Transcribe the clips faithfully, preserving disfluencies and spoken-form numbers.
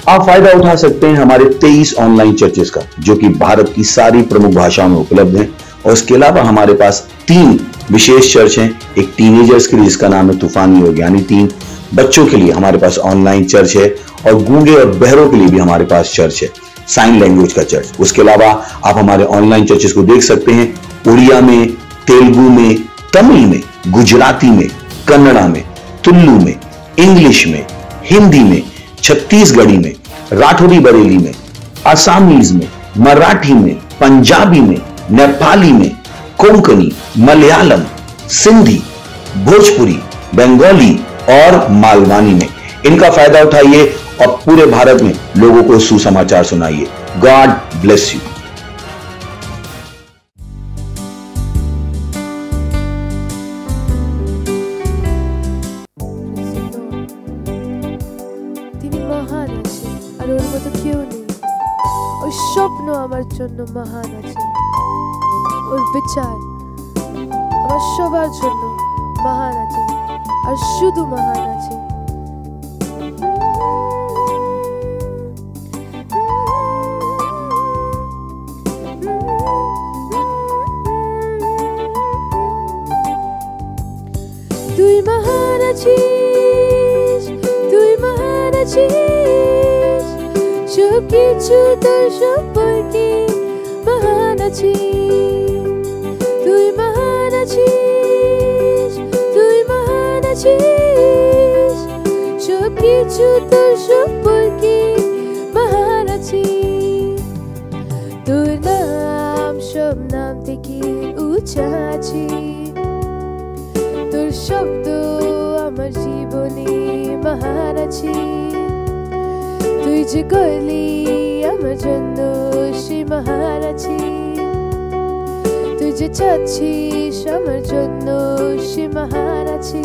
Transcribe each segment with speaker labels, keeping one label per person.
Speaker 1: आप फायदा उठा सकते हैं हमारे तेईस ऑनलाइन चर्चेस का, जो कि भारत की सारी प्रमुख भाषाओं में उपलब्ध हैं। और इसके अलावा हमारे पास तीन विशेष चर्च हैं। एक टीनेजर्स के लिए जिसका नाम है तूफानी योग, यानी तीन बच्चों के लिए हमारे पास ऑनलाइन चर्च है। और गूंगे और बहरों के लिए भी हमारे पास चर्च है, साइन लैंग्वेज का चर्च। उसके अलावा आप हमारे ऑनलाइन चर्चेस को देख सकते हैं उड़िया में, तेलुगु में, तमिल में, गुजराती में, कन्नड़ा में, तुलु में, इंग्लिश में, हिंदी में, छत्तीसगढ़ी में, राठौड़ी बरेली में, आसामीज में, मराठी में, पंजाबी में, नेपाली में, कोंकणी, मलयालम, सिंधी, भोजपुरी, बंगाली और मालवानी में। इनका फायदा उठाइए और पूरे भारत में लोगों को सुसमाचार सुनाइए। God bless you.
Speaker 2: তিনি মহান আছে আর ওর মতো কেউ নেই। ওর স্বপ্ন আমার জন্য মহান আছে, ওর বিচার আমার সবার জন্য মহান আছে আর শুধু মহান আছে। তুই মহান আছিস, তুই মহান আছিস, সব কিছু তোর সম্পর্কে মহান আছিস। তুই মহান আছিস, তুই মহান আছিস, সব কিছু তোর সম্পর্কে মহান আছিস। তোর নাম সব নাম থেকে উঁচা আছে, তোর শব্দ আমার জীবনে মহান আছে। তুই যে করলি আমার জন্য সে মহান আছে, তুই যে চাচ্ছিস আমার জন্য সে মহান আছে।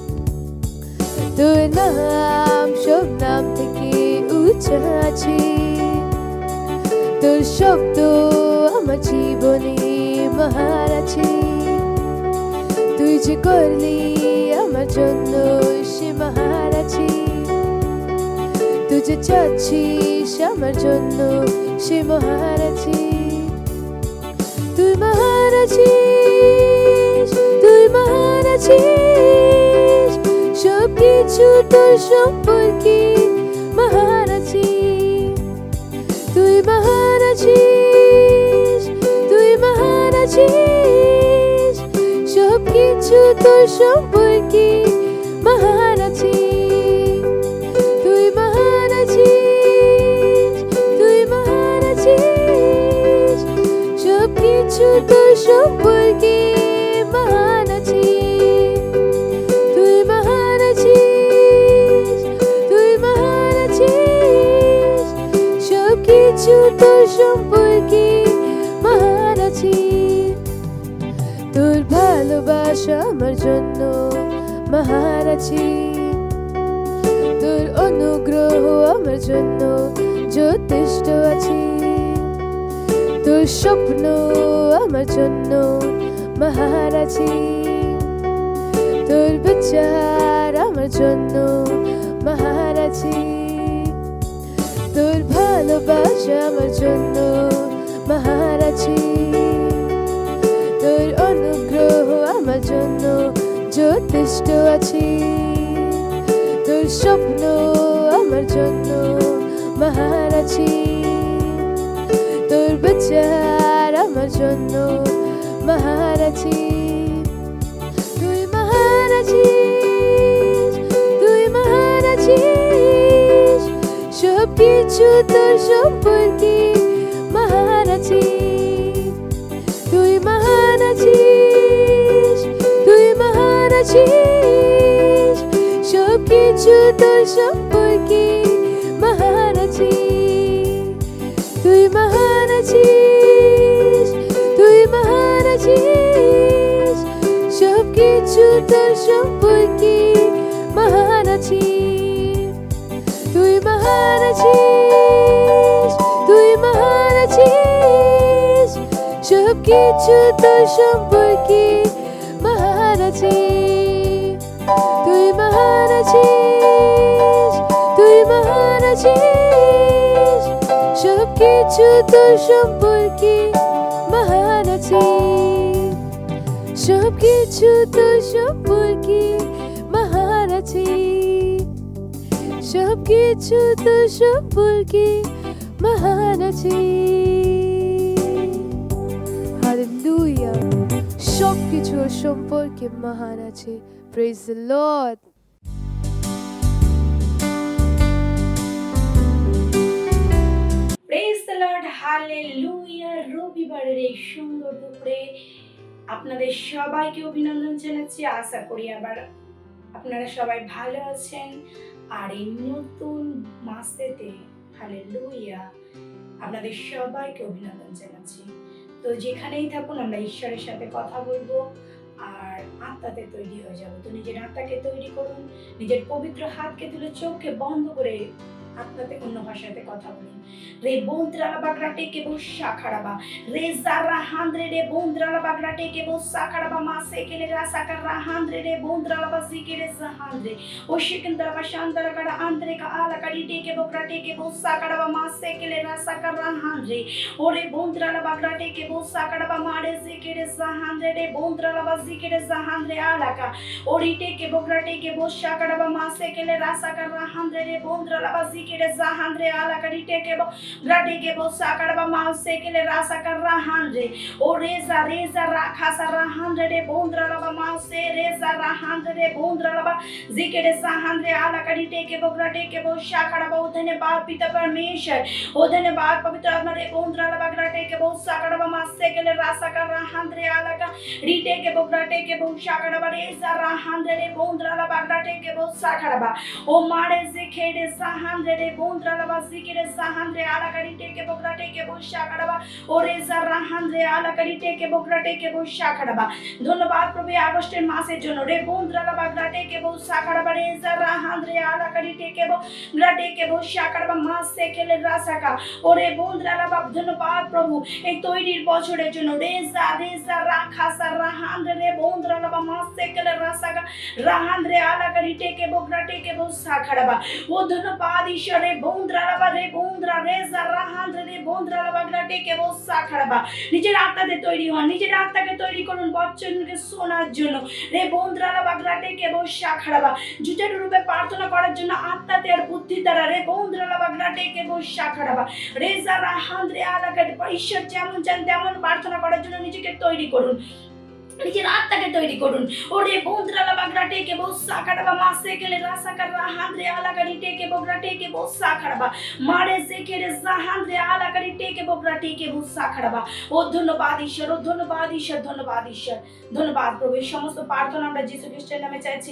Speaker 2: তোর নাম সব নাম থেকে উঁচা আছে, তোর শব্দ আমার জীবনে মহান আছে। তুই যে করলি আমার জন্য সে মহান আছে, তুই যে চাচ্ছিস আমার জন্য সে মহান আছে। তুই মহান আছিস, তুই মহান আছিস, সব কিছু তোর সম্পর্কে মহান আছে। তুই মহান আছিস, তুই মহান আছিস, সব কিছু তোর সম্পর্কে মহান আছে। তুই মহান আছিস, তুই মহান আছিস, সব কিছু তোর সম্পর্কে মহান আছে। তুই মহান আছিস, তুই মহান আছিস, সব কিছু তোর সম্পর্কে মহান আছে। তোর ভালোবাসা আমার জন্য মহান আছে, তোর অনুগ্রহ আমার জন্য যথেষ্ট আছে। তোর স্বপ্ন আমার জন্য মহান আছে, তোর বিচার আমার জন্য মহান আছে। তোর ভালোবাসা আমার জন্য মহান আছে, তোর অনুগ্রহ আমার জন্য যথেষ্ট আছে। তোর স্বপ্ন আমার জন্য মহান আছে, তোর বিচার আমার জন্য মহান আছে। তুই মহান আছিস, তুই মহান আছিস, সব কিছু তোর সম্পর্কে মহান আছে। তুই মহান আছিস, তুই মহান আছিস, সব কিছু তোর সম্পর্কে মহান আছে। তুই মহান আছিস, তুই মহান আছিস, সব কিছু তোর সম্পর্কে মহান আছে। তুই মহান আছিস, তুই মহান আছিস, সব কিছু তোর সম্পর্কে মহান আছে। তুই মহান আছিস, তুই মহান আছিস, সবকিছু তোর সম্পর্কে মহান আছে, সবকিছু তোর সম্পর্কে মহান আছে, সবকিছু তোর সম্পর্কে মহান আছে। হালেলুয়া, সবকিছু সম্পর্কে মহান আছে। Praise the Lord.
Speaker 3: Praise the Lord, hallelujah. রবিবারের এই সুন্দর দুপুরে আপনাদের সবাইকে অভিনন্দন জানাচ্ছি। আশা করি আবার আপনারা সবাই ভালো আছেন। আর এই নতুন মাসেতে হালেলুয়া আপনাদের সবাইকে অভিনন্দন জানাচ্ছি। তো যেখানেই থাকুন আমরা ঈশ্বরের সাথে কথা বলবো আর আত্মাতে তৈরি হয়ে যাবো। তো নিজের আত্মাকে তৈরি করুন, নিজের পবিত্র হাতকে তুলে চোখকে বন্ধ করে আত্মাতে অন্য ভাষাতে কথা বলুন। রে বন্দ্রালা বাগরাটে কেবল শাখারাবা রে জারা হান্দ্রে রে বন্দ্রালা বাগরাটে কেবল শাখারাবা মাসে কেলে রাসাকার হান্দ্রে রে বন্দ্রালা বাজি কেলে জাহান্দ্রে ও শিকন্দরা বা শান্তরা কারা আন্দ্রে কা আলা কারি টে কেবল গ্রাটে কেবল শাখারাবা মাসে কেলে রাসাকার হান্দ্রে ওরে বন্দ্রালা বাগরাটে কেবল শাখারাবা মারে জে কেলে জাহান্দ্রে রে বন্দ্রালা বাজি কেলে জাহান্দ্রে আলাকা ওরিটে কেবল গ্রাটে কেবল শাখারাবা মাসে কেলে রাসাকার হান্দ্রে রে বন্দ্রালা বাজি কেলে জাহান্দ্রে আলাকা রিটে কেবল গ্রাটে কেবল শাখারাবা মাসে কেলে রাসাকার হান্দ্রে ও রেজা রেজা রাখাসা হান্দ্রে রে বন্দ্রালা বা মাসে রেজা হান্দ্রে রে বন্দ্রালা বা জিকেরে জাহান্দ্রে আলাকা রিটে কেবল গ্রাটে কেবল শাখারাবা। ও धन्यवाद पिता परमेश्वर, ओ धन्यवाद पवित्र आत्मा रे बंद्राला बागराटे के बहुत साकड़बा मासे के ले रासा कर हांद्रे आलाका रीटे के बोगराटे के बहुत साकड़बा रे जरा हांद्रे रे बंद्राला बागराटे के बहुत साकड़बा ओ मारे जे खेडे साहांद्रे रे बंद्राला बासी के रे साहांद्रे आलाका रीटे के बोगराटे के बहुत साकड़बा ओ रे जरा हांद्रे आलाका रीटे के बोगराटे के बहुत साकड़बा। ধন্যবাদ প্রভু আগস্টের মাসের জন্য রে বন্দ্রালা বাগরাটে के बहुत साकड़बा रे जरा हांद्रे आलाका रीटे के बोगराटे के बहुत সাকারবা মাস সেকেলে রাসাকা ওরে বন্দ্রালা বাপ। ধন্যবাদ প্রভু এই তৈরির বছরের জন্য রেজা রেজা রাখাসা রাহান্দ্রে রে বন্দ্রালা বা মাস সেকেলে রাসাকা রাহান্দ্রে আলাকা রিটে কে বগরাটে কে বস সাকারবা। ও ধন্যবাদ ঈশ্বরে বন্দ্রালা বা রে বন্দ্রা রেজা রাহান্দ্রে রে বন্দ্রালা বাগরাটে কে বস সাকারবা। নিজের আত্মাতে তৈরি হন, নিজের আত্মাকে তৈরি করুন বচনকে শোনার জন্য রে বন্দ্রালা বাগরাটে কে বস সাকারবা। জুটের রূপে প্রার্থনা করার জন্য আত্মাতে আর বুদ্ধি দ্বারা রে বন্দ্রালা বাগরাটে কে বস সাকারবা রেজা রাহান্দ্রে আলাকা। ঈশ্বর যেমন চান তেমন প্রার্থনা করার জন্য নিজেকে তৈরি করুন, নিজের আত্মাকে তৈরি করুন। ওরে বন্দ্রালা বাগরাটে কে বস সাকারবা মাসে কেলে রাসাকার রাহান্দ্রে আলাকা রিটে কে বগরাটে কে বস সাকারবা মারে জেকেরে জাহান্দ্রে আলাকা রিটে কে বগরাটে কে বস সাকারবা। ও ধন্যবাদ ঈশ্বর, ও ধন্যবাদ ঈশ্বর, ধন্যবাদ ঈশ্বর, ধন্যবাদ প্রভু। এই সমস্ত প্রার্থনা আমরা যীশু খ্রিস্টের নামে চাইছি,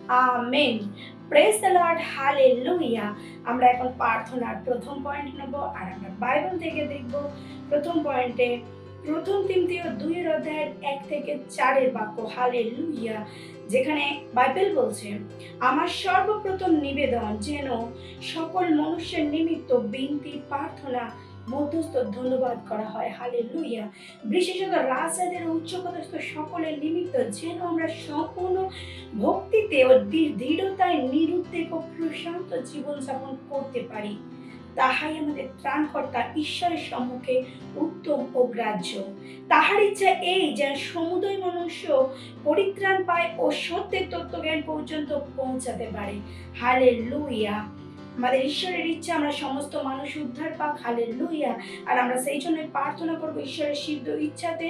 Speaker 3: amen. Praise the Lord, hallelujah. আমরা এখন প্রার্থনার প্রথম পয়েন্ট নেব আর আমরা বাইবেল থেকে দেখব। প্রথম পয়েন্টে প্রথম তিমথিও দুইয়ের অধ্যায়ের এক থেকে চারের বাক্য, হালেলুয়া, যেখানে বাইবেল বলছে আমার সর্বপ্রথম নিবেদন যেন সকল মানুষের নিমিত্ত বিনতি প্রার্থনা মধ্যস্থ ধন্যবাদ করা হয়, হালেলুয়া। বিশেষত রাজাদের উচ্চপদস্থ সকলের নিমিত্ত যেন আমরা সম্পূর্ণ ভক্তিতে ও দৃঢ়তায় নিরুদ্বেগ ও প্রশান্ত জীবনযাপন করতে পারি, তাহাই আমাদের ত্রাণকর্তা ঈশ্বরের সম্মুখে উত্তম ও গ্রাহ্য। তাহার ইচ্ছা এই যেন সমুদয় মনুষ্য পরিত্রাণ পায় ও সত্যের তত্ত্বজ্ঞান পর্যন্ত পৌঁছাতে পারে, হালেলুয়া। আমাদের ঈশ্বরের ইচ্ছা আমরা সমস্ত মানুষ উদ্ধার পাক, হালেলুয়া। আর আমরা সেই জন্য প্রার্থনা করবো ঈশ্বরের সিদ্ধ ইচ্ছাতে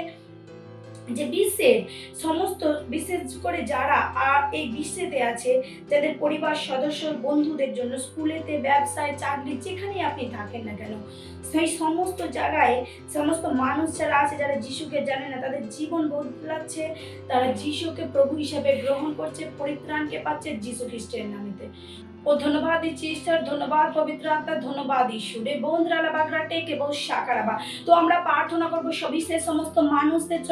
Speaker 3: যে বিশ্বের সমস্ত, বিশেষ করে যারা আর এই বিশ্বেতে আছে, যাদের পরিবার সদস্য বন্ধুদের জন্য, স্কুলেতে, ব্যবসায়, চাকরি, যেখানেই আপনি থাকেন না কেন, সেই সমস্ত জায়গায় সমস্ত মানুষ যারা আছে, যারা যিশুকে জানে না, তাদের জীবন বদলাচ্ছে, তারা যিশুকে প্রভু হিসাবে গ্রহণ করছে, পরিত্রাণকে পাচ্ছে যিশু খ্রিস্টের নামেতে। ও ধন্যবাদ দিচ্ছি ঈশ্বর, ধন্যবাদ পবিত্র আত্মা, ধন্যবাদ ঈশ্বরে বন্দ্রালা বাগরাটে কে বস সাকারাবা। তো আমরা প্রার্থনা করবো সবিশেষ সমস্ত মানুষদের জন্য, হাল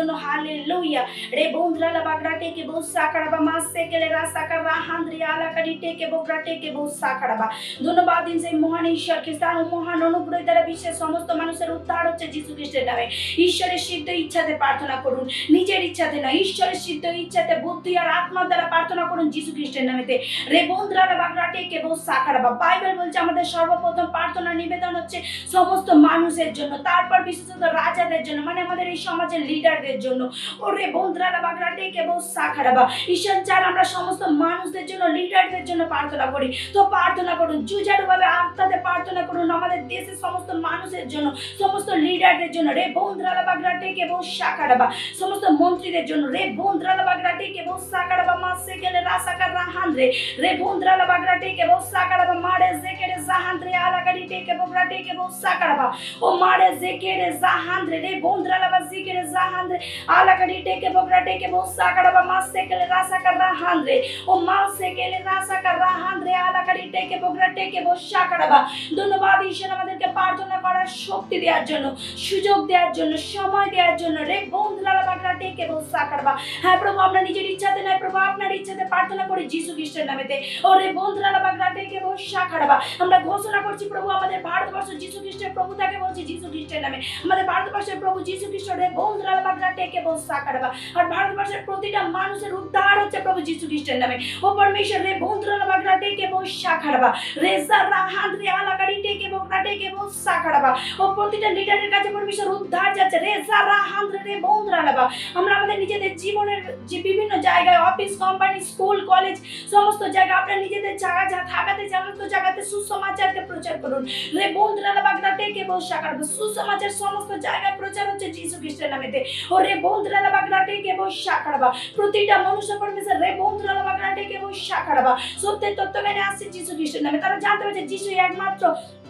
Speaker 3: Hallelujah. Rebondra la bagrate ke bossa karaba masse ke le rasa karra handri ala kadite ke bograte ke bossa karaba. ধন্যবাদ দিন সেই মহান ঈশ্বরকে, তার মহান অনুগ্রহ দ্বারা বিশ্বের সমস্ত মানুষের উদ্ধার হচ্ছে যিশু খ্রিস্টের নামে। ঈশ্বরের সিদ্ধ ইচ্ছাতে প্রার্থনা করুন, নিজের ইচ্ছাতে নয়, ঈশ্বরের সিদ্ধ ইচ্ছাতে বুদ্ধি আর আত্মার দ্বারা প্রার্থনা করুন যিশু খ্রিস্টের নামেতে। রেবন্দ্রা la bagrate ke bossa karaba। Bible বলছে আমাদের সর্বপ্রথম প্রার্থনা নিবেদন হচ্ছে সমস্ত মানুষের জন্য, তারপর বিশেষত রাজাদের জন্য, মানে আমাদের এই সমাজের লিডারদের জন্য। ওরে বন্ধুরা বাগরাটে কে বসা খারাবা। ঈশ্বর চান আমরা সমস্ত মানুষদের জন্য, লিডারদের জন্য প্রার্থনা করি। তো প্রার্থনা করুন, জুজারুভাবে আত্মাতে প্রার্থনা করুন আমাদের দেশের সমস্ত মানুষের জন্য, সমস্ত লিডারদের জন্য। রে বন্ধুরা বাগরাটে কে বসা খারাবা। সমস্ত মন্ত্রীদের জন্য। রে বন্ধুরা বাগরাটে কে বসা খারাবা মাসে গেলে রাসা কারা হান্দ্রে। রে বন্ধুরা বাগরাটে কে বসা খারাবা মারে জেকেরে জাহান্দ্রে আলাগাড়িতে কে বগরাটে কে বসা খারাবা। ও মারে জেকেরে জাহান্দ্রে। রে বন্ধুরা বাজিকেরে জাহান্দ্রে আলাগাড়িতে কে বগরাটে কে বসা খারাবা মাসে গেলে রাসা কারা হান্দ্রে। ও মাসে গেলে রাসা কারা হান্দ্রে আলাগাড়িতে কে বগরাটে কে বসা খারাবা। ধন্যবাদ ঈশ্বর আমাদেরকে প্রার্থনা করার শক্তি দেওয়ার জন্য, সুযোগ দেওয়ার জন্য, সময় দেওয়ার জন্য। রে বন্ধুরা বাগরাটে কে বসা খারাবা। হ্যাঁ প্রভু, আমরা নিজের ইচ্ছাতে নয় প্রভু, আপনার ইচ্ছাতে প্রার্থনা করি যিশু খ্রিস্টের নামেতে। ও রে বন্ধুরা বাগরাটে কে বসা খারাবা। আমরা ঘোষণা করছি প্রভু আমাদের ভারতবর্ষ যিশু খ্রিস্টের প্রভু তাকে বলছি যিশু খ্রিস্টের নামে। আমাদের ভারতবর্ষের প্রভু যিশু খ্রিস্ট রে বন্ধুরা বাগরাটে কে বসা খারাবা। আর ভারতবর্ষের প্রতিটা মানুষের উদ্ধার হচ্ছে প্রভু যিশু খ্রিস্টের নামে। ও পরমেশ্বর রে বন্ধুরা বাগরাটে কে বসা খারাবা। রেজা রাহান্দ্রে আলাগাড়িতে কে বগরাটে কে বসা খারাবা। ও প্রতিটা লিডারের কাছে পরমেশ্বর উদ্ধার যাচ্ছে। রেজা রাহান্দ্রে রে বন্ধুরা লাবা। আমরা আমাদের নিজেদের জীবনের যে বিভিন্ন জায়গায়, অফিস, কোম্পানি, স্কুল, কলেজ, সমস্ত জায়গায় আপনারা নিজেদের জায়গা যা থাকাতে সমস্ত জায়গাতে সুসমাচারকে প্রচার করুন। রে বন্ধুরা বাগরাটে কে বসা খারাবা। সুসমাচার সমস্ত জায়গায় প্রচার হচ্ছে যিশু খ্রিস্টের নামেতে। ও রে বন্ধুরা বাগরাটে কে বসা খারাবা। প্রতিটা মানুষের পরমেশ্বর রে বন্ধুরা বাগরাটে কে বসা খারাবা। সত্যের তত্ত্বজ্ঞানে আসছে যিশু খ্রিস্টের নামে। তারা জানতে পারছে যিশু একমাত্র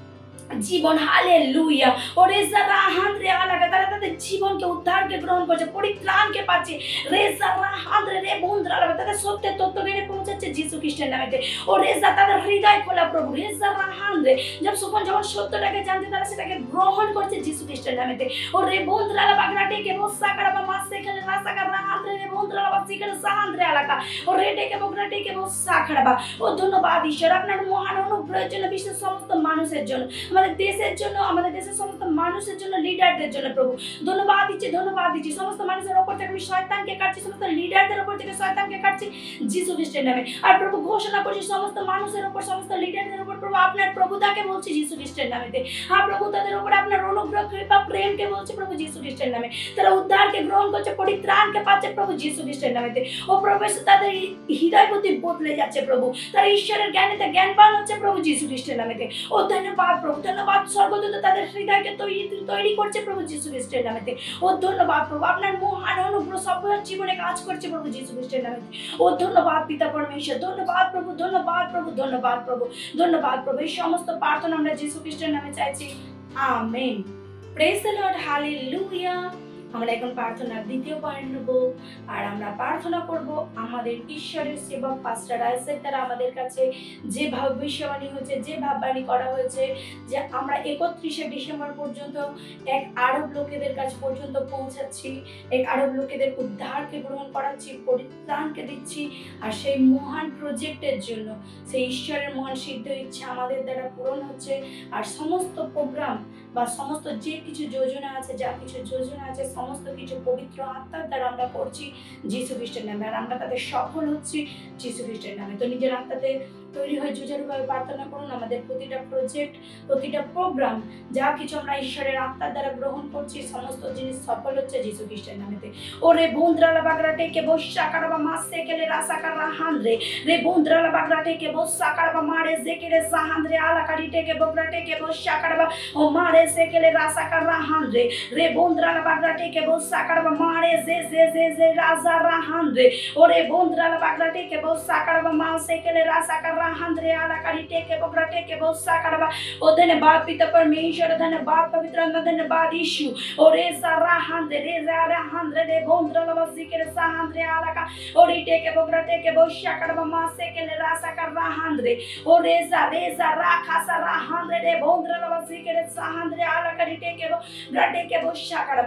Speaker 3: জীবন। হালেলুয়া। ওরে যারা হান্দ্রে আলাগা, তারা তাদের জীবনকে, উদ্ধারকে গ্রহণ করছে, পরিত্রাণকে পাচ্ছে। রেজা হান্দ্রে রে বন্ধুরা আলাগা, তাদের সত্যের তত্ত্বজ্ঞানে পৌঁছাচ্ছে যিশু খ্রিস্টের নামেতে। ও রেজা তাদের হৃদয় খোলা প্রভু। রেজা হান্দ্রে যখন সুখন যখন সত্যটাকে জানতে তারা সেটাকে গ্রহণ করছে যিশু খ্রিস্টের নামেতে। ও রে বন্ধুরা বাগরাটে কে বসা খারাবা মাসে খেলে রাসা কারা হান্দ্রে রে বন্ধুরা বাজিকেরে সাহান্দ্রে আলাগা। ও রেটে কে বগরাটে কে বসা খারাবা। ও ধন্যবাদ ঈশ্বর আপনার মহান অনুগ্রহের জন্য, বিশ্বের সমস্ত মানুষের জন্য, আমাদের দেশের জন্য, আমাদের দেশের সমস্ত মানুষের জন্য, লিডারদের জন্য প্রভু ধন্যবাদ দিচ্ছি, ধন্যবাদ দিচ্ছি। সমস্ত মানুষের উপর থেকে আমি শয়তানকে কাটছি, সমস্ত লিডারদের উপর থেকে শয়তানকে কাটছি যিশু খ্রিস্টের নামে। আর প্রভু ঘোষণা করছি সমস্ত মানুষের উপর, সমস্ত লিডারদের উপর প্রভু আপনার প্রভুতাকে বলছি যিশু খ্রিস্টের নামেতে। আর প্রভু তাদের উপর আপনার অনুগ্রহ, কৃপা, প্রেমকে বলছি প্রভু যিশু খ্রিস্টের নামে। তারা উদ্ধারকে গ্রহণ করছে, পরিত্রাণকে পাচ্ছে প্রভু যিশু খ্রিস্টের নামেতে। ও প্রভু তাদের হৃদয় প্রতি বদলে যাচ্ছে প্রভু, তারা ঈশ্বরের জ্ঞানেতে জ্ঞানবান হচ্ছে প্রভু যিশু খ্রিস্টের নামেতে। ও ধন্যবাদ প্রভু, ধন্যবাদ। স্বর্গদূত তাদের হৃদয়কে তৈরি তৈরি করছে প্রভু যিশু খ্রিস্টের নামেতে। ও ধন্যবাদ প্রভু, আপনার মহান অনুগ্রহ সবার জীবনে কাজ করছে প্রভু যিশু খ্রিস্টের নামেতে। ও ধন্যবাদ পিতা পরমেশ্বর, ধন্যবাদ প্রভু, ধন্যবাদ প্রভু, ধন্যবাদ প্রভু, ধন্যবাদ প্রভু। এই সমস্ত প্রার্থনা আমরা যিশু খ্রিস্টের নামে চাইছি, amen. Praise the Lord, hallelujah. আমরা এখন প্রার্থনার দ্বিতীয় পয়েন্ট নেব, আর আমরা প্রার্থনা করব আমাদের ঈশ্বরের সেবক পাস্টার আইজ্যাক দ্বারা আমাদের কাছে যে ভবিষ্যবাণী হয়েছে, যে ভাববাণী করা হয়েছে যে আমরা একত্রিশে ডিসেম্বর পর্যন্ত এক আরব লোকেদের কাছ পর্যন্ত পৌঁছাচ্ছি, এক আরব লোকেদের উদ্ধারকে গ্রহণ করাচ্ছি, পরিত্রাণকে দিচ্ছি। আর সেই মহান প্রজেক্টের জন্য সেই ঈশ্বরের মহান সিদ্ধ ইচ্ছা আমাদের দ্বারা পূরণ হচ্ছে। আর সমস্ত প্রোগ্রাম বা সমস্ত যে কিছু যোজনা আছে, যা কিছু যোজনা আছে, সমস্ত কিছু পবিত্র আত্মার দ্বারা আমরা করছি যিশু খ্রিস্টের নামে। আর আমরা তাদের সফল হচ্ছি যিশু খ্রিস্টের নামে। তো নিজের আত্মাতে তৈরি হয়ে জুজারুভাবে প্রার্থনা করুন আমাদের প্রতিটা প্রজেক্ট, প্রতিটা প্রোগ্রাম, যা কিছু আমরা ঈশ্বরের আত্মার দ্বারা গ্রহণ করছি, সমস্ত জিনিস সফল হচ্ছে যিশু খ্রিস্টের নামেতে। ওরে বন্ধুরা বাগরাটে কে বসা কারাবা মাসে কেলে রাসা কারা হান্দ্রে। রে বন্ধুরা বাগরাটে কে বসা কারাবা মারে জেকেরে সাহান্দ্রে আলাকারিটে কে বগরাটে কে বসা কারাবা ও মারে সেকেলে রাসা কারা হান্দ্রে। রে বন্ধুরা বাগরাটে কে বসা কারাবা মারে জে জে জে জে রাজা রাহান্দ্রে। ওরে বন্ধুরা বাগরাটে কে বসা কারাবা মাসে কেলে রাসা কারা হান্দ্রে আলাকারিটে কে বগরাটে কে বসা কারাবা। ও धन्यवाद पिता परमेश्वर, धन्यवाद पवित्र आत्मा, धन्यवाद यीशु। ओ रे सारा हांद्रे रे सारा हांद्रे रे बोंद्रा लबसी के सा हांद्रे आलाका ओ रिटे के बगराटे के बोशा करबा मासे के ले रासा करबा हांद्रे ओ रे सा रे सा राखा सारा हांद्रे रे बोंद्रा लबसी के सा हांद्रे आलाका रिटे के बगराटे के बोशा करबा। हां पिता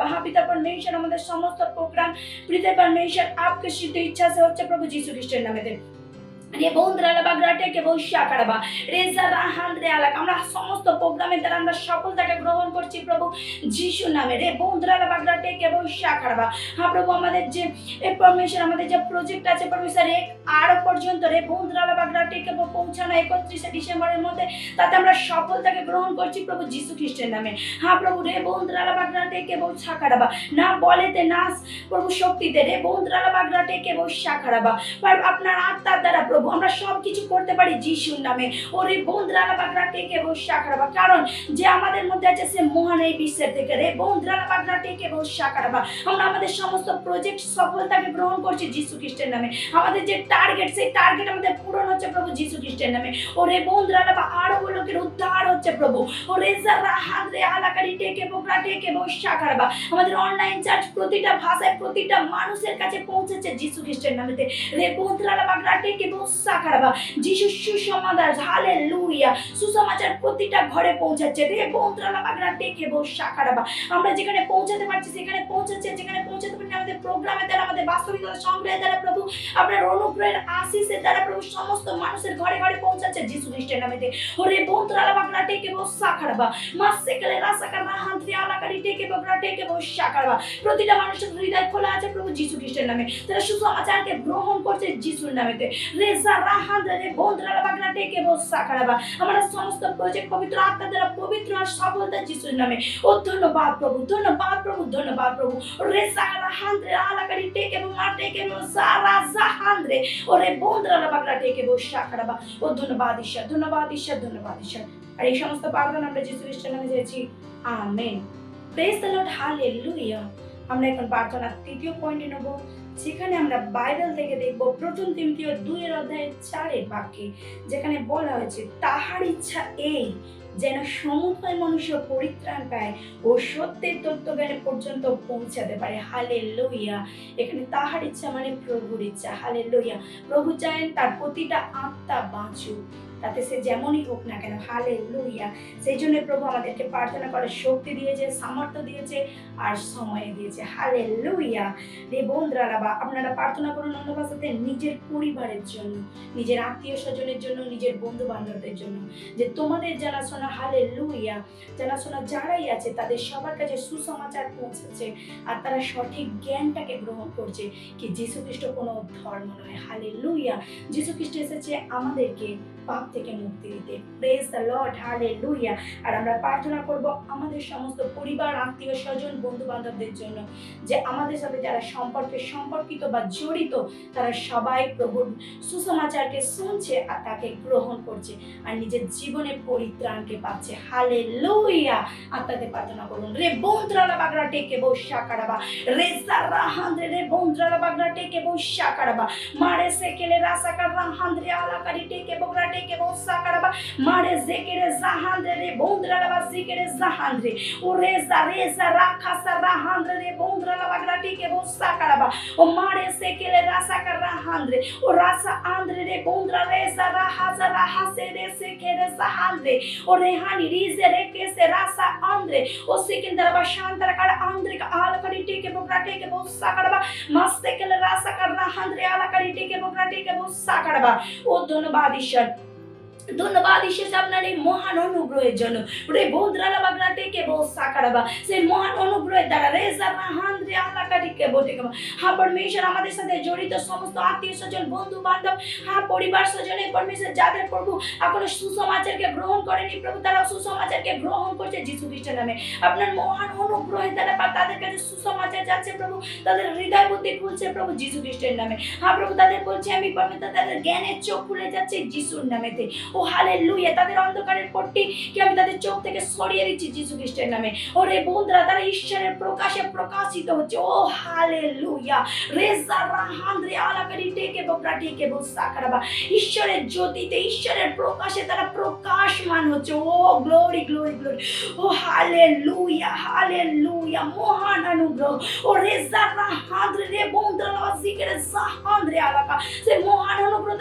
Speaker 3: परमेश्वर আমাদের সমস্ত প্রোগ্রাম পিতা परमेश्वर आपके सिद्ध इच्छा से হচ্ছে প্রভু যীশু খ্রিস্টের নামেতে রে বন্ধুরা বাগরাটে কে বৈশা করবা রেজা রাহান রে আলাক আমরা সমস্ত প্রোগ্রামের দ্বারা আমরা সফলতাকে গ্রহণ করছি প্রভু যিশুর নামে রে বন্ধুরা বাগরাটে কে বৈশা করবা হ্যাঁ প্রভু আমাদের যে এই परमेश्वर আমাদের যে প্রজেক্ট আছে परमेश्वर এক আরো পর্যন্ত রে বন্ধুরা বাগরাটে কে পৌঁছানো একত্রিশে ডিসেম্বরের মধ্যে তাতে আমরা সফলতাকে গ্রহণ করছি প্রভু যীশু খ্রিস্টের নামে হ্যাঁ প্রভু রে বন্ধুরা বাগরাটে কে বৈশা করবা না বলেতে না প্রভু শক্তিতে রে বন্ধুরা বাগরাটে কে বৈশা করবা पर আপনার আত্মার দ্বারা প্রভু আমরা সব কিছু করতে পারি যিশুর নামে ওরে বন্ধুরা বাগরাটে কে বৈশা করবা কারণ যে আমাদের মধ্যে আছে সে মহান এই বিশ্বের থেকে রে বন্ধুরা বাগরাটে কে বৈশা করবা আমরা আমাদের সমস্ত প্রজেক্ট সফলতাকে গ্রহণ করছি যীশু খ্রিস্টের নামে আমাদের যে টার্গেট সেই টার্গেট আমাদের পূরণ হচ্ছে প্রভু যীশু খ্রিস্টের নামে ওরে বন্ধুরা আরো লোকের উদ্ধার হচ্ছে প্রভু ওরে যারা হাতে আলাকারি টেকে বগরাটে কে বৈশা করবা আমাদের অনলাইন চার্চ প্রতিটা ভাষায় প্রতিটা মানুষের কাছে পৌঁছেছে যীশু খ্রিস্টের নামেতে রে বন্ধুরা বাগরাটে কে বৈশা করবা যীশু সুসমাচার হালেলুয়া সুসমাচার প্রতিটা ঘরে পৌঁছাচ্ছে রে বন্ধুরা বাগরাটে কে বৈশা করবা আমরা যেখানে পৌঁছাতে পারছি সেখানে পৌঁছাচ্ছে যেখানে পৌঁছাতে পারছি আমাদের প্রোগ্রামের দ্বারা আমাদের বাস্তবিকতা সংগ্রহের দ্বারা প্রভু আপনার অনুগ্রহের আশীষের দ্বারা প্রভু সমস্ত মানুষের ঘরে ঘরে পৌঁছাচ্ছে যীশু খ্রিস্টের নামেতে ওরে বন্ধুরা বাগরাটে কে বৈশা করবা মাসেকলে রাসাকা রাহান্দ্রি আলাকারি টেকে বাগরাটে কে বৈশা করবা প্রতিটা মানুষের হৃদয় খোলা আছে প্রভু যীশু খ্রিস্টের নামে তারা সুসমাচারকে গ্রহণ করছে যিশুর নামেতে রেজা রাহান্দ্রে বন্ধুরা বাগরাটে কে বৈশা করবা আমরা সমস্ত প্রজেক্ট পবিত্র আত্মা দ্বারা পবিত্র আর সফলতা যিশুর নামে ও ধন্যবাদ প্রভু ধন্যবাদ প্রভু ধন্যবাদ প্রভু রেজা রাহান্দ্রে আলাকারি টেকে মারতে কে সারা জাহান্দ্রে ওরে বন্ধুরা বাগরাটে কে বৈশা করবা ও ধন্যবাদ ঈশ্বর ধন্যবাদ ঈশ্বর ধন্যবাদ ঈশ্বর আর এই সমস্ত প্রার্থনা আমরা যীশু খ্রিস্টের নামে চেয়েছি amen praise the Lord hallelujah আমরা এখন প্রার্থনার তৃতীয় পয়েন্টে নেব যেখানে আমরা বাইবেল থেকে দেখব প্রথম তিমথিও দুই এর অধ্যায় চারের বাক্যে যেখানে বলা হয়েছে তাহার ইচ্ছা এই যেন সমুদয় মনুষ্য পরিত্রাণ পায় ও সত্যের তত্ত্বজ্ঞানে পর্যন্ত পৌঁছাতে পারে হালেলুয়া এখানে তাহার ইচ্ছা মানে প্রভুর ইচ্ছা হালেলুয়া প্রভু চান তার প্রতিটা আত্মা বাঁচুক তাতে সে যেমনই হোক না কেন হালেলুয়া সেই জন্য প্রভু আমাদেরকে প্রার্থনা করার শক্তি দিয়েছে সামর্থ্য দিয়েছে আর সময় দিয়েছে হালেলুয়া রে বন্ধুরা আপনারা প্রার্থনা করুন অন্য ভাষাতে নিজের পরিবারের জন্য নিজের আত্মীয় স্বজনের জন্য নিজের বন্ধু বান্ধবদের জন্য যে তোমাদের জানাশোনা হালেলুয়া জানাশোনা যারাই আছে তাদের সবার কাছে সুসমাচার পৌঁছাচ্ছে আর তারা সঠিক জ্ঞানটাকে গ্রহণ করছে কি যীশু খ্রিস্ট কোনো ধর্ম নয় হালেলুয়া যীশু খ্রিস্ট এসেছে আমাদেরকে পাপ থেকে মুক্তি দিতে প্রেজ দ্য লর্ড হালেলুয়া আর আমরা প্রার্থনা করব আমাদের সমস্ত পরিবার আত্মীয় স্বজন বন্ধু বান্ধবদের জন্য যে আমাদের সাথে যারা সম্পর্কে সম্পর্কিত বা জড়িত তারা সবাই প্রভুর সুসমাচারকে শুনছে আর তাকে গ্রহণ করছে আর নিজের জীবনে পরিত্রাণকে পাচ্ছে হালেলুয়া আত্মাতে প্রার্থনা করুন রে বন্ধুরা বাগরাটে কে বৈশা করবা রেজা রাহান্দ্রে রে বন্ধুরা বাগরাটে কে বৈশা করবা মারে সেকেলে রাসাকা রাহান্দ্রে আলাকারি টেকে বগরাটে কে বৈশা করবা মারে জেকেরে জাহান্দ্রে রে বন্ধুরা বাজিকেরে জাহান্দ্রে ও রেজা রেজা রাখাসা রাহান্দ্রে রে বন্ধুরা বাগরাটে কে বৈশা করবা ও মারে সেকেলে রাসাকা রাহান্দ্রে ও রাসা আন্দ্রে রে বন্ধুরা রেজা রাহাসা রাহাসে রে সেকেরে জাহান্দ্রে ও রেহানি রিজে রে কেসে রাসা আন্দ্রে ও সেকেন্দ্রা বা শান্তরা কার আন্দ্রে কা আলাকারি টেকে বগরাটে কে বৈশা করবা মাসেকেলে রাসাকা রাহান্দ্রে আলাকারি টেকে বগরাটে কে বৈশা করবা ও ধন্যবাদ ঈশ্বর ধন্যবাদ ঈশ্বর আপনার এই মহান অনুগ্রহের জন্য রে বন্ধুরা বাগরাটে কে বৈশা করবা সেই মহান অনুগ্রহের দ্বারা রেজা রাহান্দ্রে আলাকারি কে বটে কে হ্যাঁ পরমেশ্বর আমাদের সাথে জড়িত সমস্ত আত্মীয় স্বজন বন্ধু বান্ধব হ্যাঁ পরিবার স্বজনে পরমেশ্বর যাদের প্রভু এখনো সুসমাচারকে গ্রহণ করেনি প্রভু তারা সুসমাচারকে গ্রহণ করছে যীশু খ্রিস্টের নামে আপনার মহান অনুগ্রহের দ্বারা তাদের কাছে সুসমাচার যাচ্ছে প্রভু তাদের হৃদয় বুদ্ধি খুলছে প্রভু যীশু খ্রিস্টের নামে হ্যাঁ প্রভু তাদের বলছে আমি পরমেশ্বর তাদের জ্ঞানের চোখ খুলে যাচ্ছে যিশুর নামেতে ও হালেলুয়া তাদের অন্ধকারের পট্টি কি আমি তাদের চোখ থেকে সরিয়ে দিচ্ছি যীশু খ্রিস্টের নামে ও রে বন্ধুরা তারা ঈশ্বরের প্রকাশে প্রকাশিত হচ্ছে ও হালেলুয়া রেজা রাহান্দ্রে আলাকারি টেকে বগরাটে কে বৈশা করবা ঈশ্বরের জ্যোতিতে ঈশ্বরের প্রকাশে তারা প্রকাশমান হচ্ছে oh glory glory glory oh hallelujah hallelujah মহান অনুগ্রহ ও রেজা রাহান্দ্রে রে বন্ধুরা জিকেরে জাহান্দ্রে আলাকা সে মহান অনুগ্রহ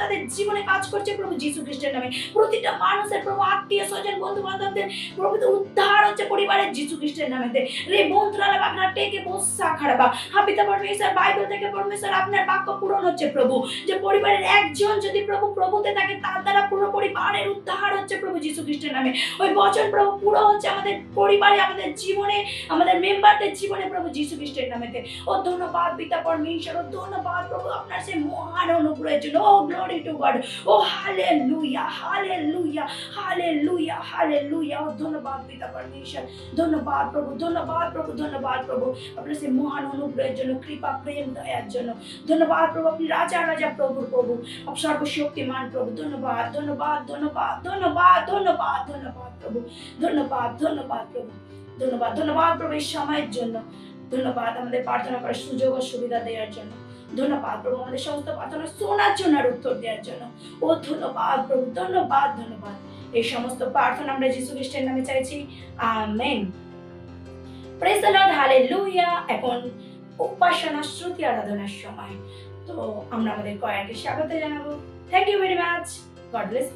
Speaker 3: তাদের জীবনে কাজ করছে প্রভু যীশু খ্রিস্টের নামে। প্রতিটা মানুষের প্রভু আত্মীয় স্বজন বন্ধু বান্ধবদের প্রভু উদ্ধার হচ্ছে পরিবারের যীশু খ্রিস্টের নামেতে। রে বন্ধুরা আপনার টেকে বসা খারাপ হাপিতা পরমেশ্বর বাইবেল থেকে পরমেশ্বর আপনার বাক্য পূরণ হচ্ছে প্রভু, যে পরিবারের একজন যদি প্রভু প্রভুতে থাকে তার দ্বারা পুরো পরিবারের উদ্ধার হচ্ছে প্রভু যীশু খ্রিস্টের নামে। ওই বচন প্রভু পুরো হচ্ছে আমাদের পরিবারে, আমাদের জীবনে, আমাদের মেম্বারদের জীবনে প্রভু যীশু খ্রিস্টের নামেতে। ও ধন্যবাদ পিতা পরমেশ্বর, ও ধন্যবাদ প্রভু আপনার সেই মহান অনুগ্রহের জন্য। Oh glory to God, oh hallelujah hallelujah hallelujah hallelujah. ও ধন্যবাদ পিতা পরমেশ্বর, ধন্যবাদ প্রভু, ধন্যবাদ প্রভু, ধন্যবাদ প্রভু আপনার সেই মহান অনুগ্রহের জন্য, কৃপা প্রেম দয়ার জন্য। ধন্যবাদ প্রভু, আপনি রাজা রাজা প্রভুর প্রভু, আপনি সর্বশক্তিমান প্রভু। ধন্যবাদ ধন্যবাদ ধন্যবাদ ধন্যবাদ ধন্যবাদ ধন্যবাদ প্রভু, ধন্যবাদ ধন্যবাদ প্রভু, ধন্যবাদ ধন্যবাদ প্রভু এই সময়ের জন্য। ধন্যবাদ আমাদের প্রার্থনা করার সুযোগ ও সুবিধা দেওয়ার জন্য। ধন্যবাদ প্রভু আমাদের সমস্ত প্রার্থনা শোনার জন্য আর উত্তর দেওয়ার জন্য। ও ধন্যবাদ প্রভু, ধন্যবাদ ধন্যবাদ। এই সমস্ত প্রার্থনা আমরা যীশু খ্রিস্টের নামে চাইছি, amen. Praise the Lord, hallelujah. এখন উপাসনা শ্রুতি আরাধনার সময়, তো আমরা আমাদের কয়ারকে স্বাগত জানাবো। Thank you very much, God bless.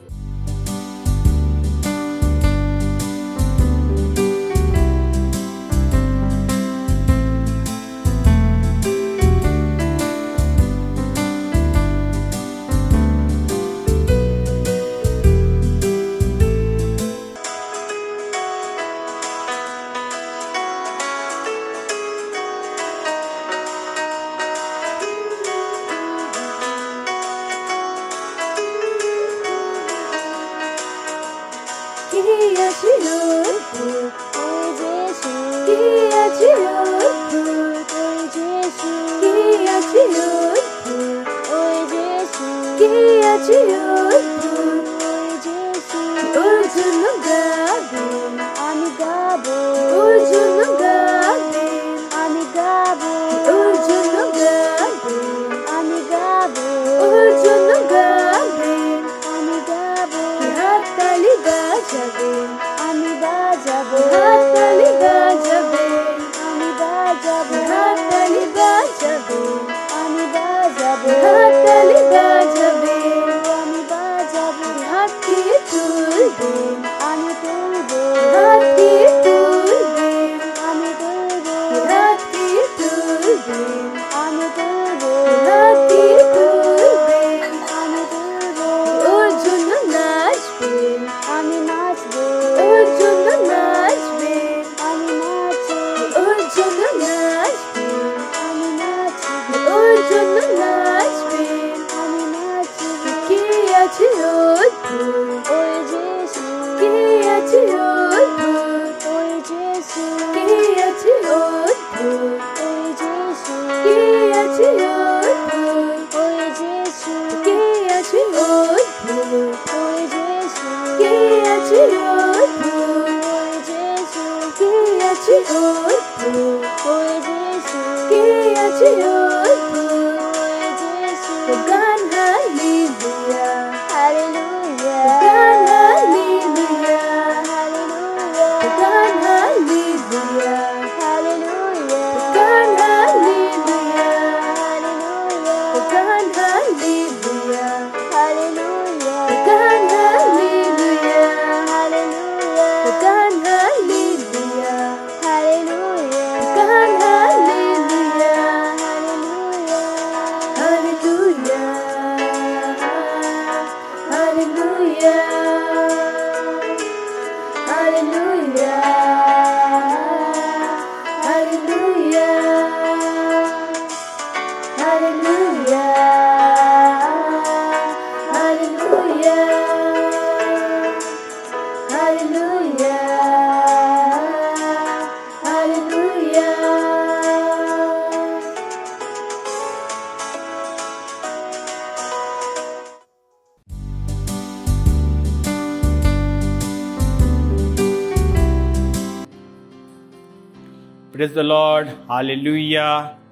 Speaker 4: Praise the Lord, hallelujah.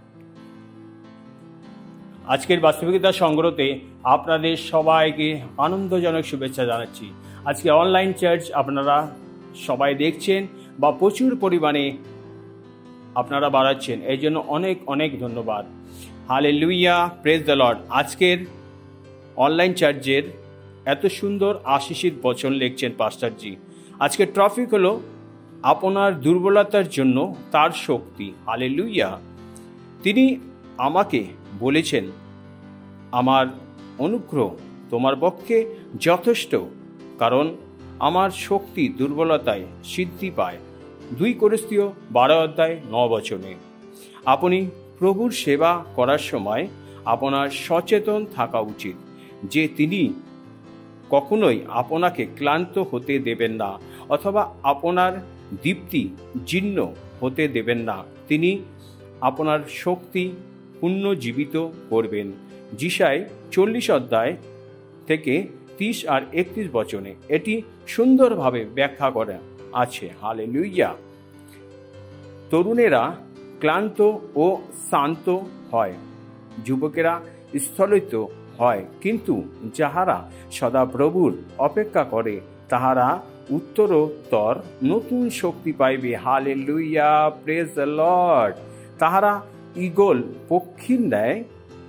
Speaker 4: আজকের বাস্তবিকতা সংগ্রহতে আপনাদের সবাইকে আনন্দজনক শুভেচ্ছা জানাচ্ছি। আজকে অনলাইন চার্চ আপনারা সবাই দেখছেন বা প্রচুর পরিমাণে আপনারা বাড়াচ্ছেন, এই জন্য অনেক অনেক ধন্যবাদ। Hallelujah, praise the lord. আজকের অনলাইন চার্চের এত সুন্দর আশীষিত বচন লিখছেন পাস্টারজি। আজকে টপিক হলো আপনার দুর্বলতার জন্য তার শক্তি। হালেলুয়া। তিনি আমাকে বলেছেন, আমার অনুগ্রহ তোমার পক্ষে যথেষ্ট, কারণ আমার শক্তি দুর্বলতায় সিদ্ধি পায়। দুই করিন্থীয় বারো অধ্যায় ন বচনে। আপনি প্রভুর সেবা করার সময় আপনার সচেতন থাকা উচিত যে তিনি কখনোই আপনাকে ক্লান্ত হতে দেবেন না, অথবা আপনার দীপ্তি জীর্ণ হতে দেবেন না। তিনি আপনার শক্তি পুনর্জীবিত করবেন। যিশায় চল্লিশ অধ্যায় থেকে তিরিশ আর একত্রিশ বচনে এটি সুন্দরভাবে ব্যাখ্যা করা আছে। হালেলুয়া। তরুণেরা ক্লান্ত ও শান্ত হয়, যুবকেরা স্থলিত হয়, কিন্তু যাহারা সদা প্রভুর অপেক্ষা করে তাহারা উত্তরোত্তর নতুন শক্তি পাইবে। Hallelujah, praise the lord. তাহারা ঈগল পক্ষীর ন্যায়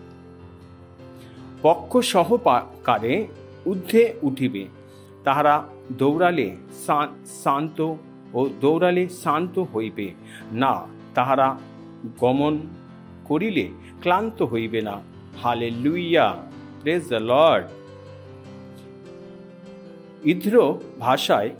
Speaker 4: পক্ষ সহকারে ঊর্ধ্বে উঠিবে। তাহারা দৌড়ালে শান্ত ও দৌড়ালে শান্ত হইবে না, তাহারা গমন করিলে ক্লান্ত হইবে না। Hallelujah, praise the lord. ইব্র ভাষায়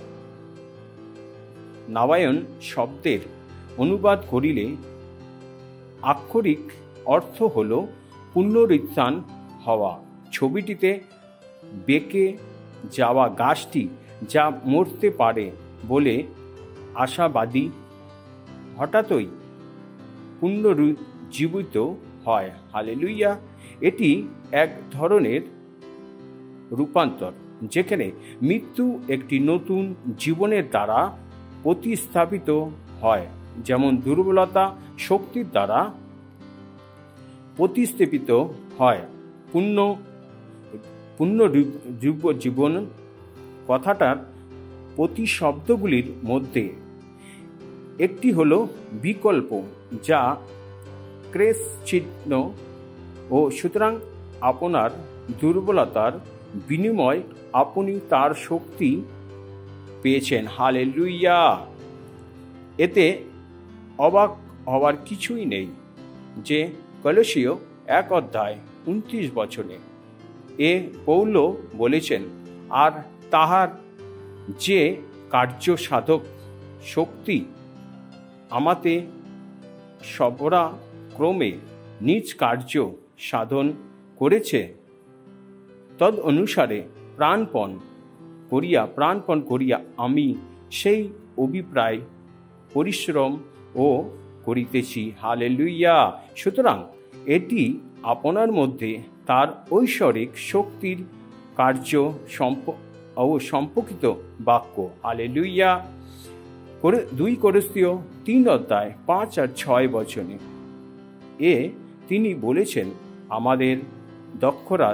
Speaker 4: নাবায়ন শব্দের অনুবাদ করিলে আক্ষরিক অর্থ হল পুনরুত্থান হওয়া। ছবিটিতে বেঁকে যাওয়া গাছটি যা মরতে পারে বলে আশাবাদী হঠাৎই পুনরুজ্জীবিত হয়। হালেলুয়া। এটি এক ধরনের রূপান্তর যেখানে মৃত্যু একটি নতুন জীবনের দ্বারা প্রতিস্থাপিত হয়, যেমন দুর্বলতা শক্তির দ্বারা প্রতিস্থাপিত হয়। পূর্ণ পূর্ণ জীবন কথাটার প্রতিশব্দগুলির মধ্যে একটি হলো বিকল্প, যা ক্রেস চিহ্ন, ও সুতরাং আপনার দুর্বলতার বিনিময় আপনি তার শক্তি পেয়েছেন। হালেলুয়া। এতে অবাক হওয়ার কিছুই নেই যে কলসীয় এক অধ্যায় উনত্রিশ বছরে এ পৌল বলেছেন, আর তাহার যে কার্য সাধক শক্তি আমাতে সপরাক্রমে নিজ কার্য সাধন করেছে, তদ অনুসারে প্রাণপণ করিয়া প্রাণপণ করিয়া আমি সেই অভিপ্রায় পরিশ্রম ও করিতেছি। হালেলুয়া। সুতরাং এটি আপনার মধ্যে তার ঐশ্বরিক শক্তির কার্য ও সম্পর্কিত বাক্য। হালেলুয়া। দুই করিন্থীয় তিন অধ্যায় পাঁচ আর ছয় বচনে এ তিনি বলেছেন, আমাদের দক্ষতার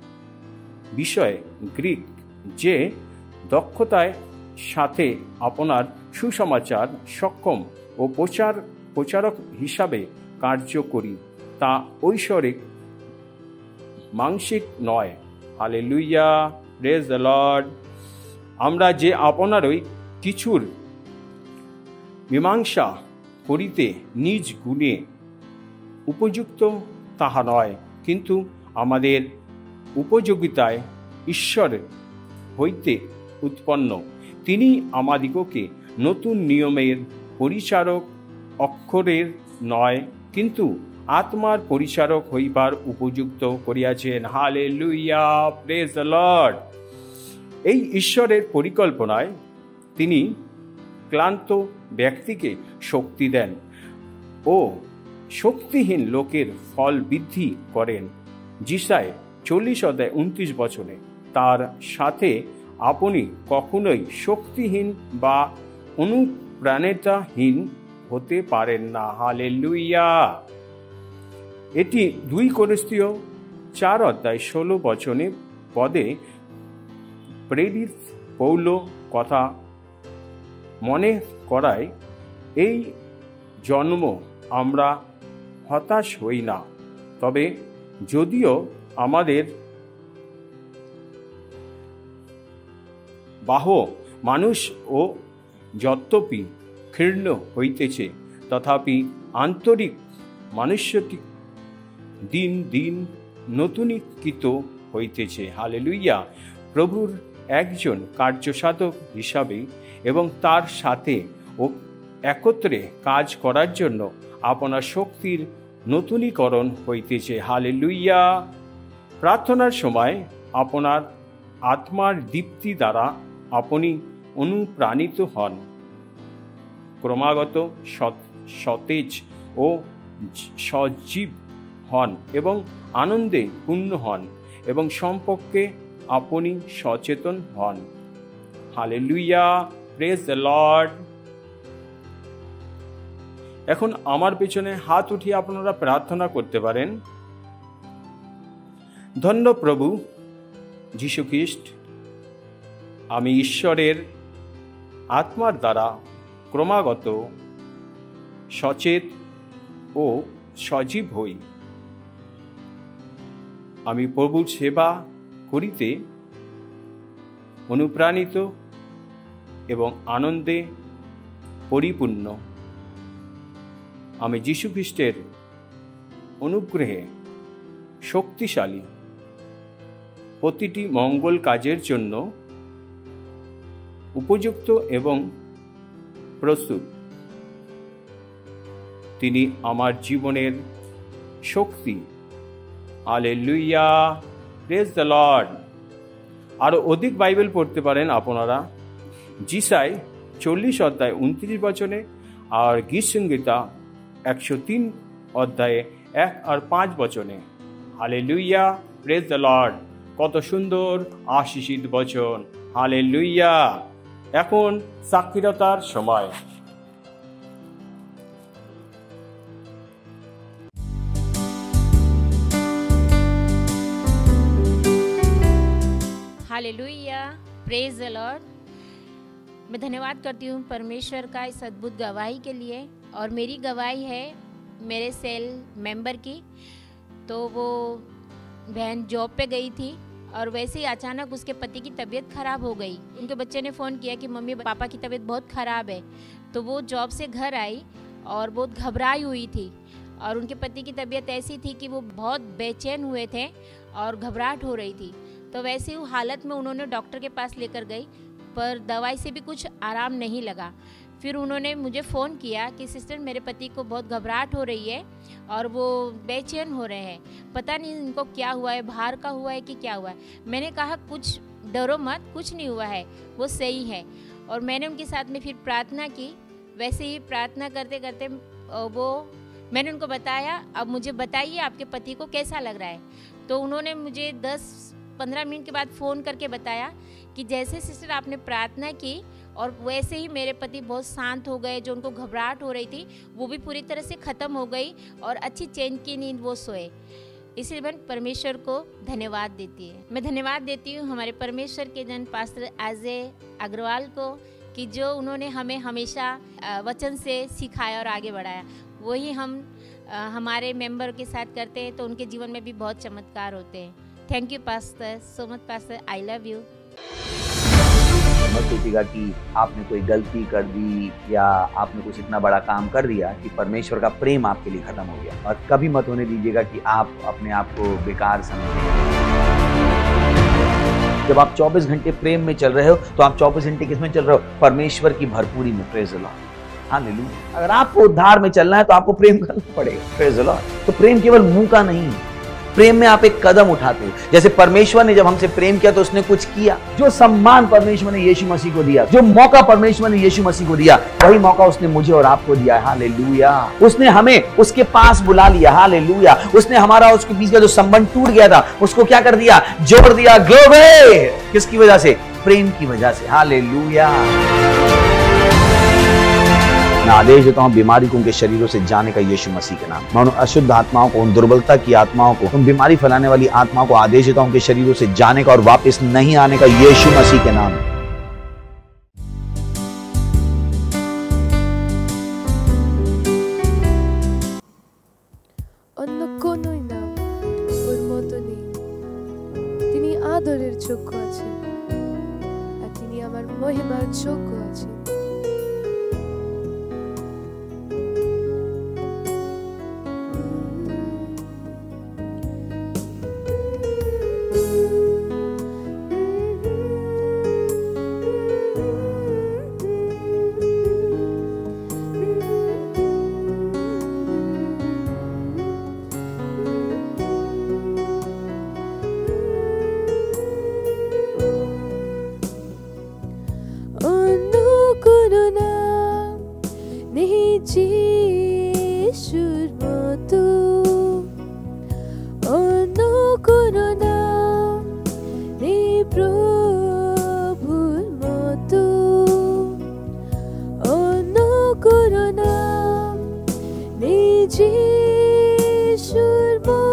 Speaker 4: বিষয়ে গ্রিক যে দক্ষতার সাথে আপনার সুসমাচার সক্ষম ও প্রচার প্রচারক হিসাবে কার্য করি, তা ঐশ্বরিক মানসিক নয়। Hallelujah, praise the lord. আমরা যে আপনারই কিছুর মীমাংসা করিতে নিজ গুণে উপযুক্ত তাহা নয়, কিন্তু আমাদের উপযোগিতায় ঈশ্বর হইতে উৎপন্ন। তিনি আমাদিগকে নতুন নিয়মের পরিচারক অক্ষরের নয়, কিন্তু আত্মার পরিচারক হইবার উপযুক্ত করিয়াছেন। Hallelujah, praise the lord. এই ঈশ্বরের পরিকল্পনায় তিনি ক্লান্ত ব্যক্তিকে শক্তি দেন ও শক্তিহীন লোকের ফল বৃদ্ধি করেন। যিশায় চল্লিশ অধ্যায় উনত্রিশ বছরে তার সাথে আপনি কখনোই শক্তিহীন বা অনুপ্রাণিতাহীন হতে পারেন না। হালেলুয়া। এটি দুই করিন্থীয় চার অধ্যায় ষোলো বচনে পদে প্রেরিত পৌল কথা মনে করায়, এই জন্ম আমরা হতাশ হই না, তবে যদিও আমাদের বাহ মানুষ ও যদ্যপি ক্ষীর্ণ হইতেছে তথাপি আন্তরিক মানুষ্যটি দিন দিন নতুনীকৃত হইতেছে। হালেলুইয়া। প্রভুর একজন কার্যসাধক হিসাবে এবং তার সাথে ও একত্রে কাজ করার জন্য আপনার শক্তির নতুনীকরণ হইতেছে। হালেলুইয়া। প্রার্থনার সময় আপনার আত্মার দীপ্তি দ্বারা আপনি অনুপ্রাণিত হন, ক্রমাগত সতেজ ও সজীব হন এবং আনন্দে পূর্ণ হন এবং সম্পর্কে আপনি সচেতন হন। হালেলুইয়া। Praise the lord. এখন আমার পেছনে হাত উঠিয়ে আপনারা প্রার্থনা করতে পারেন। ধন্য প্রভু যীশু খ্রিস্ট, আমি ঈশ্বরের আত্মার দ্বারা ক্রমাগত সচেত ও সজীব হই। আমি প্রভুর সেবা করিতে অনুপ্রাণিত এবং আনন্দে পরিপূর্ণ। আমি যীশু খ্রিস্টের অনুগ্রহে শক্তিশালী, প্রতিটি মঙ্গল কাজের জন্য উপযুক্ত এবং প্রস্তুত। তিনি আমার জীবনের শক্তি। হালেলুইয়া। Praise the lord. আরো অধিক বাইবেল পড়তে পারেন আপনারা যিশায় চল্লিশ অধ্যায় উনত্রিশ বচনে আর গীত সংহিতা একশো তিন অধ্যায়ে এক আর পাঁচ বচনে। হালেলুইয়া। Praise the lord. কত সুন্দর আশীষিত বচন। হালেলুইয়া। এখন সাক্ষীরতার সময়।
Speaker 5: हालेलुया। Praise the lord. मैं धन्यवाद करती हूँ परमेश्वर का इस अद्भुत गवाही के लिए। और मेरी गवाही है मेरे सेल मेंबर की। तो वो बहन जॉब पे गई थी और वैसे ही अचानक उसके पति की तबीयत ख़राब हो गई। उनके बच्चे ने फ़ोन किया कि मम्मी पापा की तबीयत बहुत ख़राब है। तो वो जॉब से घर आई और बहुत घबराई हुई थी और उनके पति की तबीयत ऐसी थी कि वो बहुत बेचैन हुए थे और घबराहट हो रही थी। तो वैसे ही हालत में उन्होंने डॉक्टर के पास लेकर गई, पर दवाई से भी कुछ आराम नहीं लगा। फिर उन्होंने मुझे फ़ोन किया कि सिस्टर मेरे पति को बहुत घबराहट हो रही है और वो बेचैन हो रहे हैं, पता नहीं इनको क्या हुआ है, बाहर का हुआ है कि क्या हुआ है। मैंने कहा कुछ डरो मत, कुछ नहीं हुआ है, वो सही है। और मैंने उनके साथ में फिर प्रार्थना की। वैसे ही प्रार्थना करते करते वो मैंने उनको बताया, अब मुझे बताइए आपके पति को कैसा लग रहा है। तो उन्होंने मुझे दस पंद्रह मिनट के बाद फ़ोन करके बताया कि जैसे सिस्टर आपने प्रार्थना की और वैसे ही मेरे पति बहुत शांत हो गए। जो उनको घबराहट हो रही थी वो भी पूरी तरह से ख़त्म हो गई और अच्छी चैन की नींद वो सोए। इसलिए मैं परमेश्वर को धन्यवाद देती है। मैं धन्यवाद देती हूँ हमारे परमेश्वर के जन पास्टर अजय अग्रवाल को कि जो उन्होंने हमें हमेशा वचन से सिखाया और आगे बढ़ाया। वही हम हमारे मेंबर के साथ करते हैं तो उनके जीवन में भी बहुत चमत्कार होते हैं। Thank you pastor, so much pastor, I love you.
Speaker 6: मत सोचिएगा कि आपने कोई गलती कर दी या आपने कुछ इतना बड़ा काम कर दिया कि परमेश्वर का प्रेम आपके लिए खत्म हो गया। और कभी मत होने दीजिएगा कि आप अपने आप को बेकार समझें। जब आप चौबीस घंटे प्रेम में चल रहे हो तो आप चौबीस घंटे किस में चल रहे हो? परमेश्वर की भरपूरी में। Praise the lord. हालेलुया। अगर आपको उद्धार में चलना है तो आपको प्रेम करना पड़ेगा। Praise the lord. तो प्रेम केवल मुंह का नहीं, प्रेम में आप एक कदम उठाते हो। जैसे परमेश्वर ने जब हमसे प्रेम किया तो उसने कुछ किया। जो सम्मान परमेश्वर ने यीशु मसीह को दिया, जो मौका परमेश्वर ने यीशु मसीह को दिया, वही मौका उसने मुझे और आपको दिया। हालेलुया। उसने हमें उसके पास बुला लिया। हालेलुया। उसने हमारा उसके बीच का जो संबंध टूट गया था उसको क्या कर दिया? जोड़ दिया। ग्लोरी। किसकी वजह से? प्रेम की वजह से। हालेलुया। मैं आदेश देता हूं बीमारी को उनके शरीरों से जाने का यीशु मसीह के नाम। मैं उन अशुद्ध आत्माओं को, उन दुर्बलता की आत्माओं को, उन बीमारी फैलाने वाली आत्माओं को आदेश देता हूं उनके शरीरों से जाने का और वापस नहीं आने का यीशु मसीह के नाम।
Speaker 2: অন্য কোনোই নাম ওর মতো নেই। তিনি আদরের যোগ্য আছেন আর তিনি আমার মহিমার যোগ্য আছেন। যিশুর মতো অন্য কোনো নাম নেই, প্রভুর মতো অন্য কোনো নাম নেই, যিশুর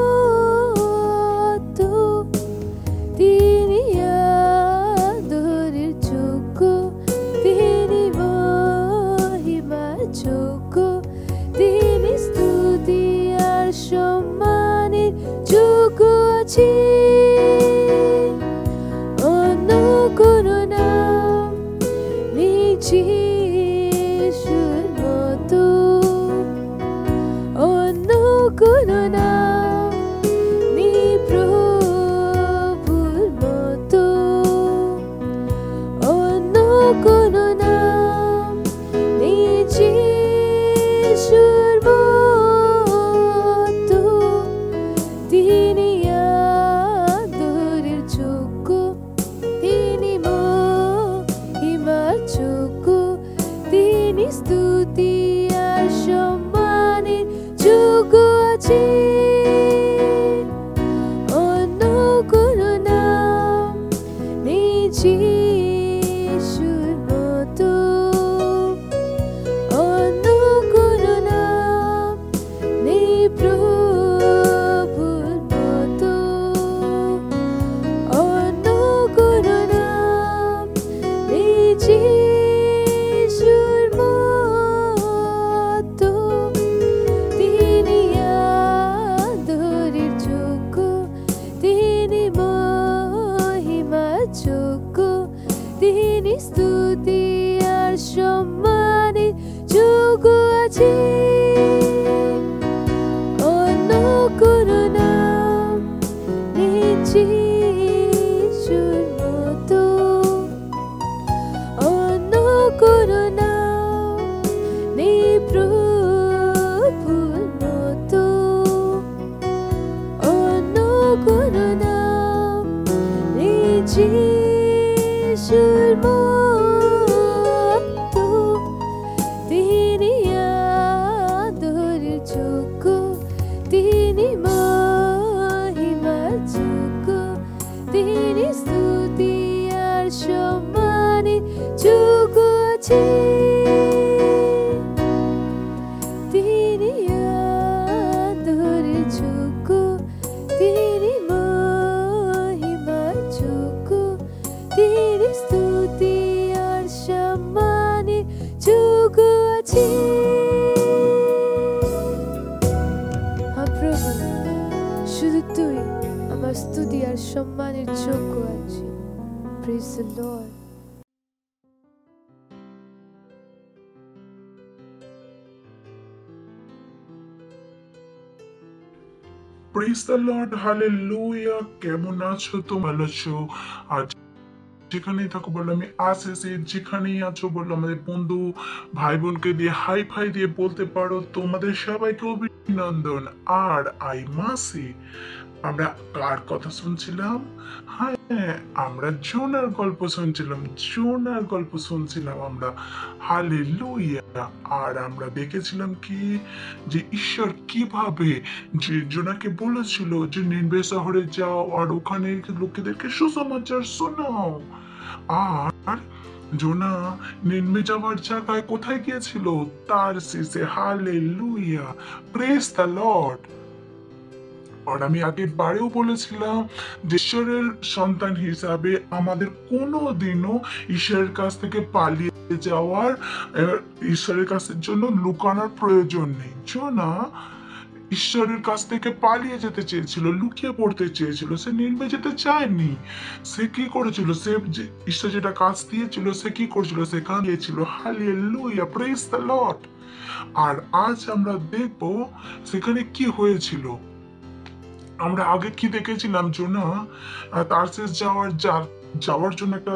Speaker 2: মতো তিনি আদরের যোগ্য, তিনি মহিমার যোগ্য, তিনি স্তুতি আর সম্মানের যোগ্য আছেন। অন্য কোনো নাম নেই যিশুর মতো, অন্য কোনো নাম নেই, প্রভুর মতো অন্য কোনো নাম নেই, যিশুর মতো তিনি আদরের যোগ্য, তিনি মহিমার যোগ্য, তিনি স্তুতি আর সম্মানের যোগ্য আছেন। অন্য কোনো নাম নেই যিশুর মতো, অন্য কোনো নাম নেই, প্রভুর মতো অন্য কোনো নাম নেই, যিশুর মতো তিনি আদরের যোগ্য, তিনি মহিমার যোগ্য, তিনি স্তুতি আর সম্মানের যোগ্য আছেন। অন্য কোনো নাম নেই যিশুর মতো, অন্য কোনো নাম নেই, প্রভুর মতো অন্য কোনো নাম নেই, যিশুর মতো তিনি আদরের যোগ্য, তিনি মহিমার যোগ্য, তিনি স্তুতি আর সম্মানের যোগ্য আছেন। তিনি আদরের যোগ্য, তিনি মহিমার যোগ্য, তিনি স্তুতি আর সম্মানের যোগ্য আছেন। হ্যাঁ প্রভু, শুধু তুই আমার স্তুতি আর সম্মানের যোগ্য আছিস। Praise the Lord.
Speaker 7: Praise the Lord, hallelujah. কেমন আছো? তো ভালো আছো? আর যেখানেই থাকো বলো আমি আসেছি, যেখানেই আছো বলো আমাদের বন্ধু ভাই বোনকে দিয়ে হাই ফাই দিয়ে বলতে পারো তোমাদের সবাইকে অভিনন্দন। আর আই মাসি আমরা কার কথা শুনছিলাম? হ্যাঁ, আমরা জোনার গল্প শুনছিলাম, জোনার গল্প শুনছিলাম আমরা। হালেলুয়া। আর আমরা দেখেছিলাম কি যে ঈশ্বর কিভাবে যে জোনাকে বলেছিল যে নিনবে শহরে যাও আর ওখানে লোকেদেরকে সুসমাচার শোনাও। আর জোনা নিনবে যাওয়ার জায়গায় কোথায় গিয়েছিল? তারসিসে। Hallelujah, praise the lord. আর আমি আগের বারেও বলেছিলাম যে ঈশ্বরের সন্তান হিসাবে আমাদের কোনো দিনও ঈশ্বরের কাছ থেকে পালিয়ে যাওয়ার, ঈশ্বরের কাছের জন্য লুকানোর প্রয়োজন নেই। জোনা ঈশ্বরের কাছ থেকে পালিয়ে যেতে চেয়েছিল, লুকিয়ে পড়তে চেয়েছিল, সে নির্বে যেতে চায়নি। সে কি করেছিল, সে যে ঈশ্বর যেটা কাজ দিয়েছিল সে কি করেছিল, সেখানে গিয়েছিল। Hallelujah, praise the lord. আর আজ আমরা দেখবো সেখানে কি হয়েছিল। আমরা আগে কি দেখেছিলাম, জোনা তারসিস যাওয়ার যাওয়ার জন্য একটা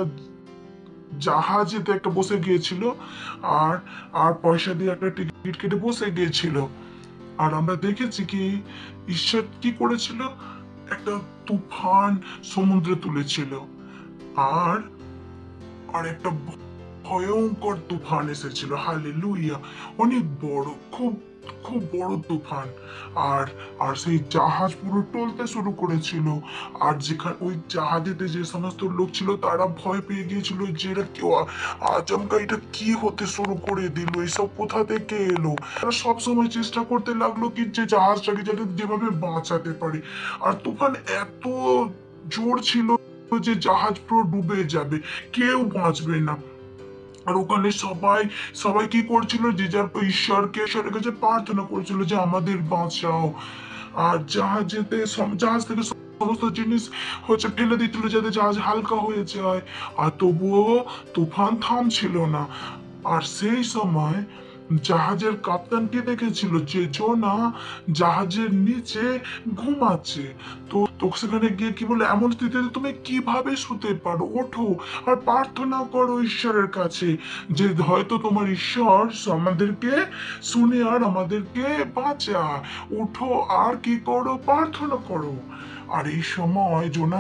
Speaker 7: জাহাজেতে একটা বসে গিয়েছিল, আর আর পয়সা দিয়ে একটা টিকিট কেটে বসে গিয়েছিল। আর আমরা দেখেছি কি ঈশ্বর কি করেছিল, একটা তুফান সমুদ্রে তুলেছিল, আর আর একটা ভয়ঙ্কর তুফান এসেছিল। হালেলুয়া, অনেক বড়, খুব খুব বড় তুফান। আর আর সেই জাহাজ পুরো টলতে শুরু করেছিল। আর যেখানে ওই জাহাজেতে যে সমস্ত লোক ছিল তারা ভয় পেয়ে গিয়েছিল যে এরা কেউ আচমকা এটা কি হতে শুরু করে দিল, এসব কোথা থেকে এলো। তারা সবসময় চেষ্টা করতে লাগলো কি যে জাহাজটাকে যাতে যেভাবে বাঁচাতে পারে। আর তুফান এত জোর ছিল যে জাহাজ পুরো ডুবে যাবে, কেউ বাঁচবে না। আর ওখানে সবাই সবাই কি করছিল, যে যার ঈশ্বরকে ঈশ্বরের কাছে প্রার্থনা করছিল যে আমাদের বাঁচাও। আর জাহাজেতে জাহাজ থেকে সমস্ত জিনিস হচ্ছে ফেলে দিচ্ছিল যাতে জাহাজ হালকা হয়ে যায়। আর তবুও তুফান থামছিল না। আর সেই সময় জাহাজের কাপ্তানকে দেখেছিল যে জোনা জাহাজের নিচে ঘুমাচ্ছে। তো তো সেখানে গিয়ে কি বলে, এমন স্থিতিতে তুমি কিভাবে শুতে পারো, ওঠো আর প্রার্থনা করো ঈশ্বরের কাছে যে হয়তো তোমার ঈশ্বর আমাদেরকে শুনে আর আমাদেরকে বাঁচা। উঠো আর কি করো, প্রার্থনা করো। আর এই সময় জোনা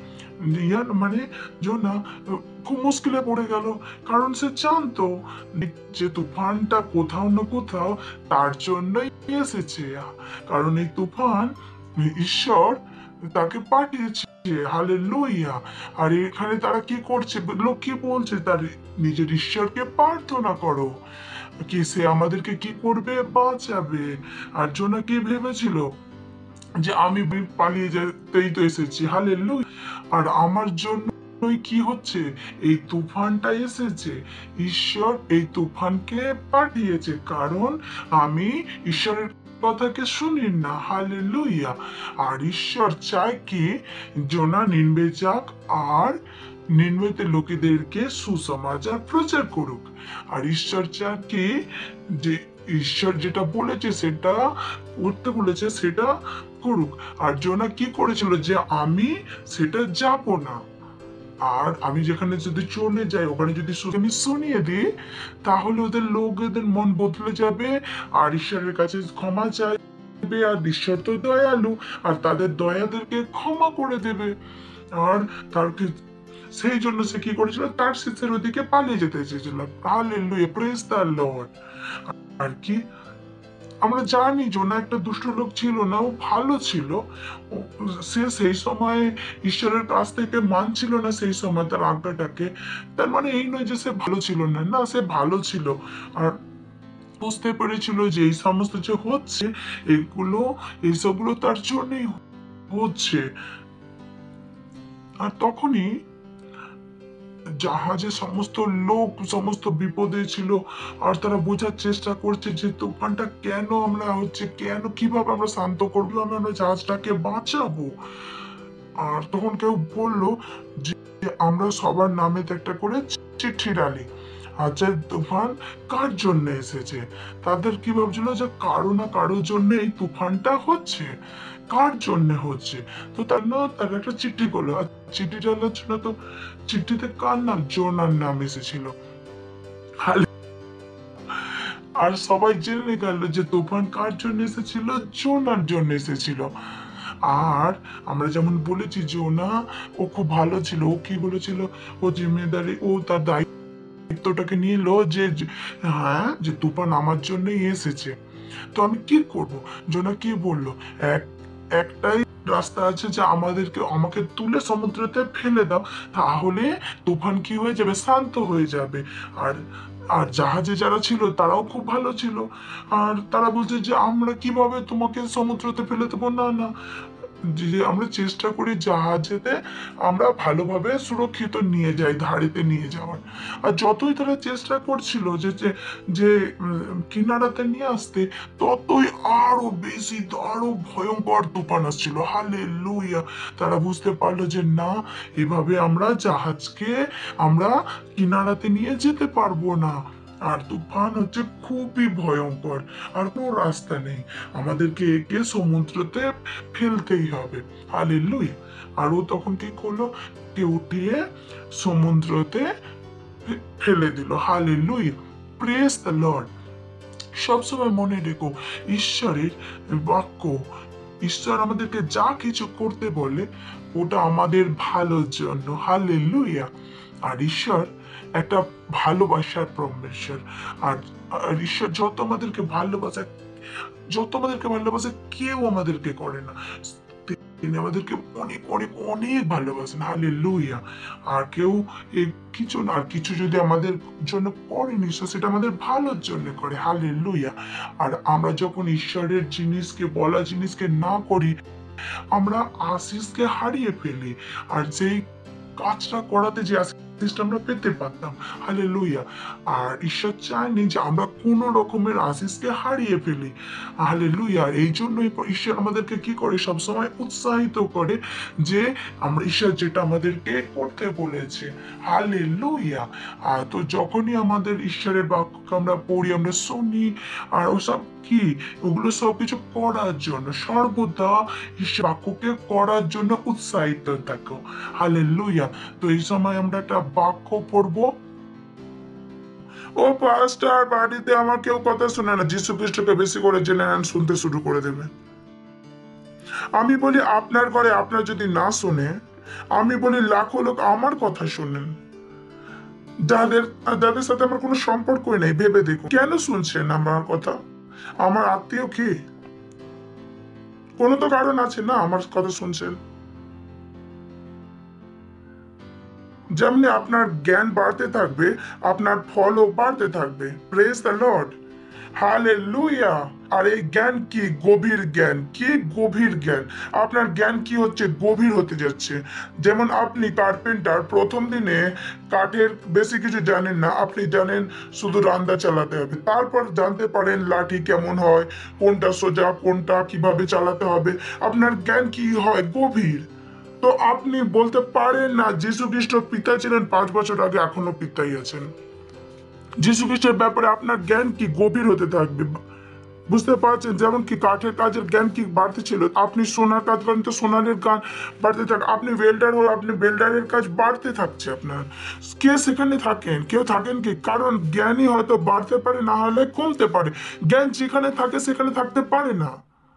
Speaker 7: মানে জোনা খুব মুশকিলে পড়ে গেল, কারণ সে জানতো যে তুফানটা কোথাও না কোথাও তার জন্যই এসেছে। কারণ এই তুফান ঈশ্বর তাকে পাঠিয়েছে। হালেলুয়া। আর এখানে তারা কি করছে, লোক কি বলছে, তার নিজের ঈশ্বরকে প্রার্থনা করো কি সে আমাদেরকে কি করবে, বাঁচাবে। আর জোনা কি ভেবেছিল যে আমি পালিয়ে যেতেই তো এসেছি। হালেলুয়া। আর আমার জন্য কি হচ্ছে, এই তুফানটা এসেছে, ঈশ্বর এই তুফানকে পাঠিয়েছে কারণ আমি ঈশ্বরের কথাকে শুনি না। হালেলুয়া। আর ঈশ্বর চায় কি জোনা নিনবে যাক আর নিনবেতে লোকেদেরকে সুসমাচার প্রচার করুক। আর ঈশ্বর চায় কি যে ঈশ্বর যেটা বলেছে সেটা করতে বলেছে সেটা করুক। আর জোনা কি করেছিল, যে আমি সেটা যাব না, আর আমি যেখানে যদি চলে যাই ওখানে যদি আমি শুনিয়ে দিই তাহলে ওদের লোকেদের মন বদলে যাবে আর ঈশ্বরের কাছে ক্ষমা চাইবে। আর ঈশ্বর তো দয়ালু, আর তাদের দয়াদেরকে ক্ষমা করে দেবে। আর তারকে সেই জন্য সে কি করেছিল, তারসিসের ওদিকে পালিয়ে যেতে চেয়েছিল। Hallelujah, praise the lord. আর কি আমরা জানি জোনা একটা দুষ্ট লোক ছিল না, ও ভালো ছিল। সে সেই সময় ঈশ্বরের কাছ থেকে মানছিল না সেই সময় তার আজ্ঞাটাকে। তার মানে এই নয় যে সে ভালো ছিল না, না সে ভালো ছিল। আর বুঝতে পেরেছিল যে এই সমস্ত যে হচ্ছে এগুলো এইসবগুলো তার জন্যই হচ্ছে। আর তখনই জাহাজে সমস্ত লোক সমস্ত বিপদে ছিল, আর তারা বোঝার চেষ্টা করছে যে তুফানটা কেন আমরা হচ্ছে, কেন কিভাবে আমরা শান্ত করবো, আমরা জাহাজটাকে বাঁচাবো। আর তখন কেউ বললো যে আমরা সবার নামে একটা করে চিঠি ডালি, আচ্ছা তুফান কার জন্য এসেছে। তাদের কি ভাবছিল যে কারো না কারোর জন্য এই তুফানটা হচ্ছে, কার জন্য হচ্ছে। তো তার না তার একটা চিঠি করলো, আর চিঠি ডালার জন্য তো চিঠিতে কার নাম, জোনার নাম এসেছিল। আর সবাই জেনে গেল যে তুফান কার জন্য এসেছিল, জোনার জন্য এসেছিল। আর আমরা যেমন বলেছি জোনা ও খুব ভালো ছিল, ও কি বলেছিল, ও জিম্মেদারি ও তার দায়িত্বটাকে নিল যে হ্যাঁ যে তুফান আমার জন্যই এসেছে, তো আমি কি করব। জোনা কি বললো, এক একটাই রাস্তা আছে যে আমাদেরকে আমাকে তুলে সমুদ্রতে ফেলে দাও, তাহলে তুফান কি হয়ে যাবে, শান্ত হয়ে যাবে। আর আর জাহাজে যারা ছিল তারাও খুব ভালো ছিল, আর তারা বলছে যে আমরা কিভাবে তোমাকে সমুদ্রতে ফেলে দেবো, না না যে আমরা চেষ্টা করি জাহাজেতে আমরা ভালোভাবে সুরক্ষিত নিয়ে যাই, ধারেতে নিয়ে যাওয়ার। আর যতই তারা চেষ্টা করছিল যে যে- যে উম, কিনারাতে নিয়ে আসতে, ততই আরো বেশি আরো ভয়ঙ্কর তুফান আসছিল। হালেলুয়া! তারা বুঝতে পারলো যে না, এভাবে আমরা জাহাজকে আমরা কিনারাতে নিয়ে যেতে পারবো না। আর তুফান হচ্ছে খুবই ভয়ঙ্কর, আর কোনো রাস্তা নেই, আমাদেরকে একে সমুদ্রতে ফেলতেই হবে। হালেলুয়া! আর ও তখন কি করলো, কে উঠিয়ে সমুদ্রতে ফে- ফেলে দিল। হালেলুয়া! Praise the lord. সবসময় মনে রেখো, ঈশ্বরের বাক্য, ঈশ্বর আমাদেরকে যা কিছু করতে বলে ওটা আমাদের ভালোর জন্য। হালেলুয়া! আর ঈশ্বর একটা ভালোবাসার পরমেশ্বর। আর আর ঈশ্বর যত আমাদেরকে ভালোবাসে, যত আমাদেরকে ভালোবাসে, কেউ আমাদেরকে করে না। তিনি আমাদেরকে অনেক অনেক অনেক ভালোবাসেন। হালেলুয়া! আর কেউ এই কিছু না, আর কিছু যদি আমাদের জন্য করে নিশ্চয় সেটা আমাদের ভালোর জন্য করে। হালেলুয়া! আর আমরা যখন ঈশ্বরের জিনিসকে, বলা জিনিসকে না করি, আমরা আশিসকে হারিয়ে ফেলি। আর যেই কাজটা করাতে যে আশিসটা আমরা পেতে পারতাম। হালেলুয়া! আর ঈশ্বর চায়নি যে আমরা কোন রকমের আশিসকে হারিয়ে ফেলি। হালেলুয়া! এই জন্যই ঈশ্বর আমাদেরকে কি করে, সবসময় উৎসাহিত করে যে আমরা ঈশ্বর যেটা আমাদেরকে করতে বলেছে। হালেলুয়া! আর তো যখনই আমাদের ঈশ্বরের বাক্য আমরা পড়ি, আমরা শুনি, আর ওসব কি, ওগুলো সবকিছু করার জন্য, সর্বদা ঈশ্বর বাক্যকে করার জন্য উৎসাহিত থাকো। হালেলুয়া! তো এই সময় আমরা একটা বাক্য পড়বো। ও পাস্টার, বাড়িতে আমার কেউ কথা শোনে না। যীশু খ্রিস্টকে বেশি করে জেনে নেন, শুনতে শুরু করে দেবে। আমি বলি আপনার ঘরে আপনার যদি না শোনে, আমি বলি লাখো লোক আমার কথা শোনেন, যাদের যাদের সাথে আমার কোনো সম্পর্কই নেই। ভেবে দেখুন, কেন শুনছেন আমার কথা? আমার আত্মীয় কি? কোনো তো কারণ আছে না আমার কথা শুনছেন। যেমনি আপনার জ্ঞান বাড়তে থাকবে, আপনার ফলও বাড়তে থাকবে। Praise the Lord. হালেলুয়া! আর এই জ্ঞান কি? গভীর জ্ঞান। কি গভীর জ্ঞান? আপনার জ্ঞান কি হচ্ছে? গভীর হতে যাচ্ছে। যেমন আপনি কার্পেন্টার, প্রথম দিনে কাঠের বেশি কিছু জানেন না, আপনি জানেন শুধু রান্দা চালাতে হবে। তারপর জানতে পারেন লাঠি কেমন হয়, কোনটা সোজা, কোনটা কিভাবে চালাতে হবে। আপনার জ্ঞান কি হয়? গভীর। তো আপনি বলতে পারেন না যীশু খ্রিস্ট পিতা ছিলেন পাঁচ বছর আগে, এখনো পিতাই আছেন। যীশু খ্রিস্টের ব্যাপারে আপনার জ্ঞান কি? গভীর হতে থাকবে। বুঝতে পারছেন? যেমন কি কাঠের কাজের জ্ঞান কি বাড়তে ছিল, আপনি সোনার কাজ করেন তো সোনারের জ্ঞান বাড়তে থাকে। আপনি ওয়েল্ডার হন, আপনি ওয়েল্ডারের কাজ বাড়তে থাকছে আপনার। কে সেখানে থাকেন? কেউ থাকেন কি? কারণ জ্ঞানই হয়তো বাড়তে পারে, না হলে কমতে পারে। জ্ঞান যেখানে থাকে সেখানে থাকতে পারে না।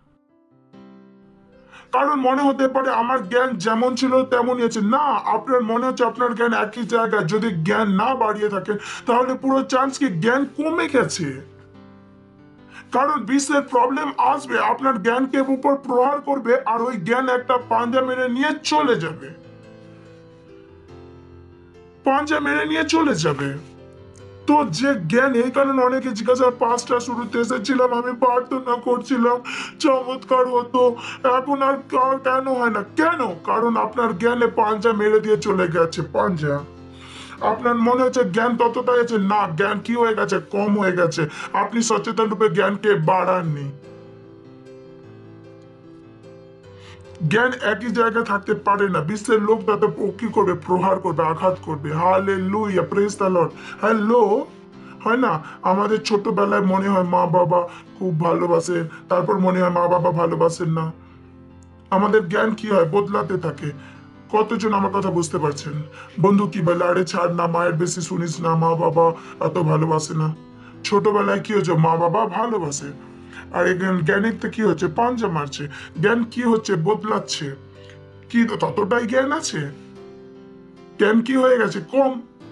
Speaker 7: কারণ মনে হতে পারে আমার জ্ঞান যেমন ছিল তেমনই আছে। না, আপনার মনে হচ্ছে আপনার জ্ঞান একই জায়গায়। যদি জ্ঞান না বাড়িয়ে থাকেন, তাহলে পুরো চান্স কি জ্ঞান কমে গেছে। কারণ বিশ্বের প্রবলেম আসবে, আপনার জ্ঞানকে উপর প্রহার করবে, আর ওই জ্ঞান একটা পাঞ্জা মেরে নিয়ে চলে যাবে। পাঞ্জা মেরে নিয়ে চলে যাবে। তো যে জ্ঞান, এই কারণে অনেকে জিজ্ঞাসা, পাঁচটা শুরুতে এসেছিলাম, আমি প্রার্থনা করছিলাম, চমৎকার হতো, এখন আর কেন হয় না? কেন? কারণ আপনার জ্ঞানে পাঞ্জা মেরে দিয়ে চলে গেছে। পাঞ্জা। আপনার মনে হচ্ছে জ্ঞান ততটাই আছে, না, জ্ঞান কি হয়ে গেছে? কম হয়ে গেছে। আপনি সচেতন রূপে জ্ঞানকে বাড়াননি। জ্ঞান একই জায়গায় থাকতে পারে না। বিশ্বের লোক তাতে কি করবে? প্রহার করবে, আঘাত করবে। Hallelujah! Praise the lord. Hello, হয় না? আমাদের ছোটবেলায় মনে হয় মা বাবা খুব ভালোবাসে, তারপর মনে হয় মা বাবা ভালোবাসেন না। আমাদের জ্ঞান কি হয়? বদলাতে থাকে। কতজন আমার কথা বুঝতে পারছেন? বন্ধু কি বলে, আরে ছাড় না, মায়ের বেশি শুনিস না, মা বাবা এত ভালোবাসে না। ছোটবেলায় কি হচ্ছে? মা বাবা ভালোবাসে। আর জ্ঞানের তো কি হচ্ছে? পাঞ্জা মারছে। জ্ঞান কি হচ্ছে? বদলাচ্ছে। কি ততটাই জ্ঞান আছে? জ্ঞান কি হয়ে গেছে? কম।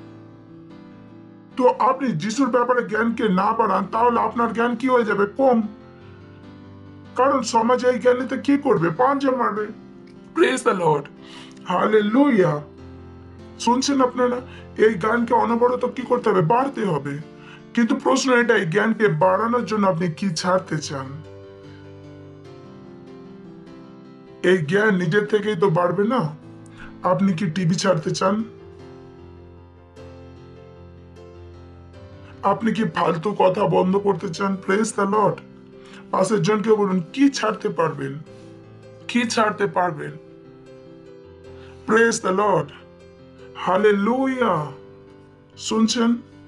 Speaker 7: তো আপনি যিশুর ব্যাপারে জ্ঞানকে না বাড়ান, তাহলে আপনার জ্ঞান কি হয়ে যাবে? কম। কারণ সমাজে এই জ্ঞানীতে কি করবে? পাঞ্জা মারবে। Praise the Lord. হালেলুয়া! শুনছেন আপনারা? এই জ্ঞানকে অনবরত কি করতে হবে? বাড়তে হবে। কিন্তু প্রশ্ন এটাই, জ্ঞানকে বাড়ানোর জন্য আপনি কি ছাড়তে চান? এই জ্ঞান নিজের থেকেই তো বাড়বে না। আপনি কি টিভি ছাড়তে চান? আপনি কি ফালতু কথা বন্ধ করতে চান? Praise the Lord. পাশের জনকে বলুন, কি ছাড়তে পারবেন? কি ছাড়তে পারবেন? Praise the Lord, hallelujah. শুনছেন?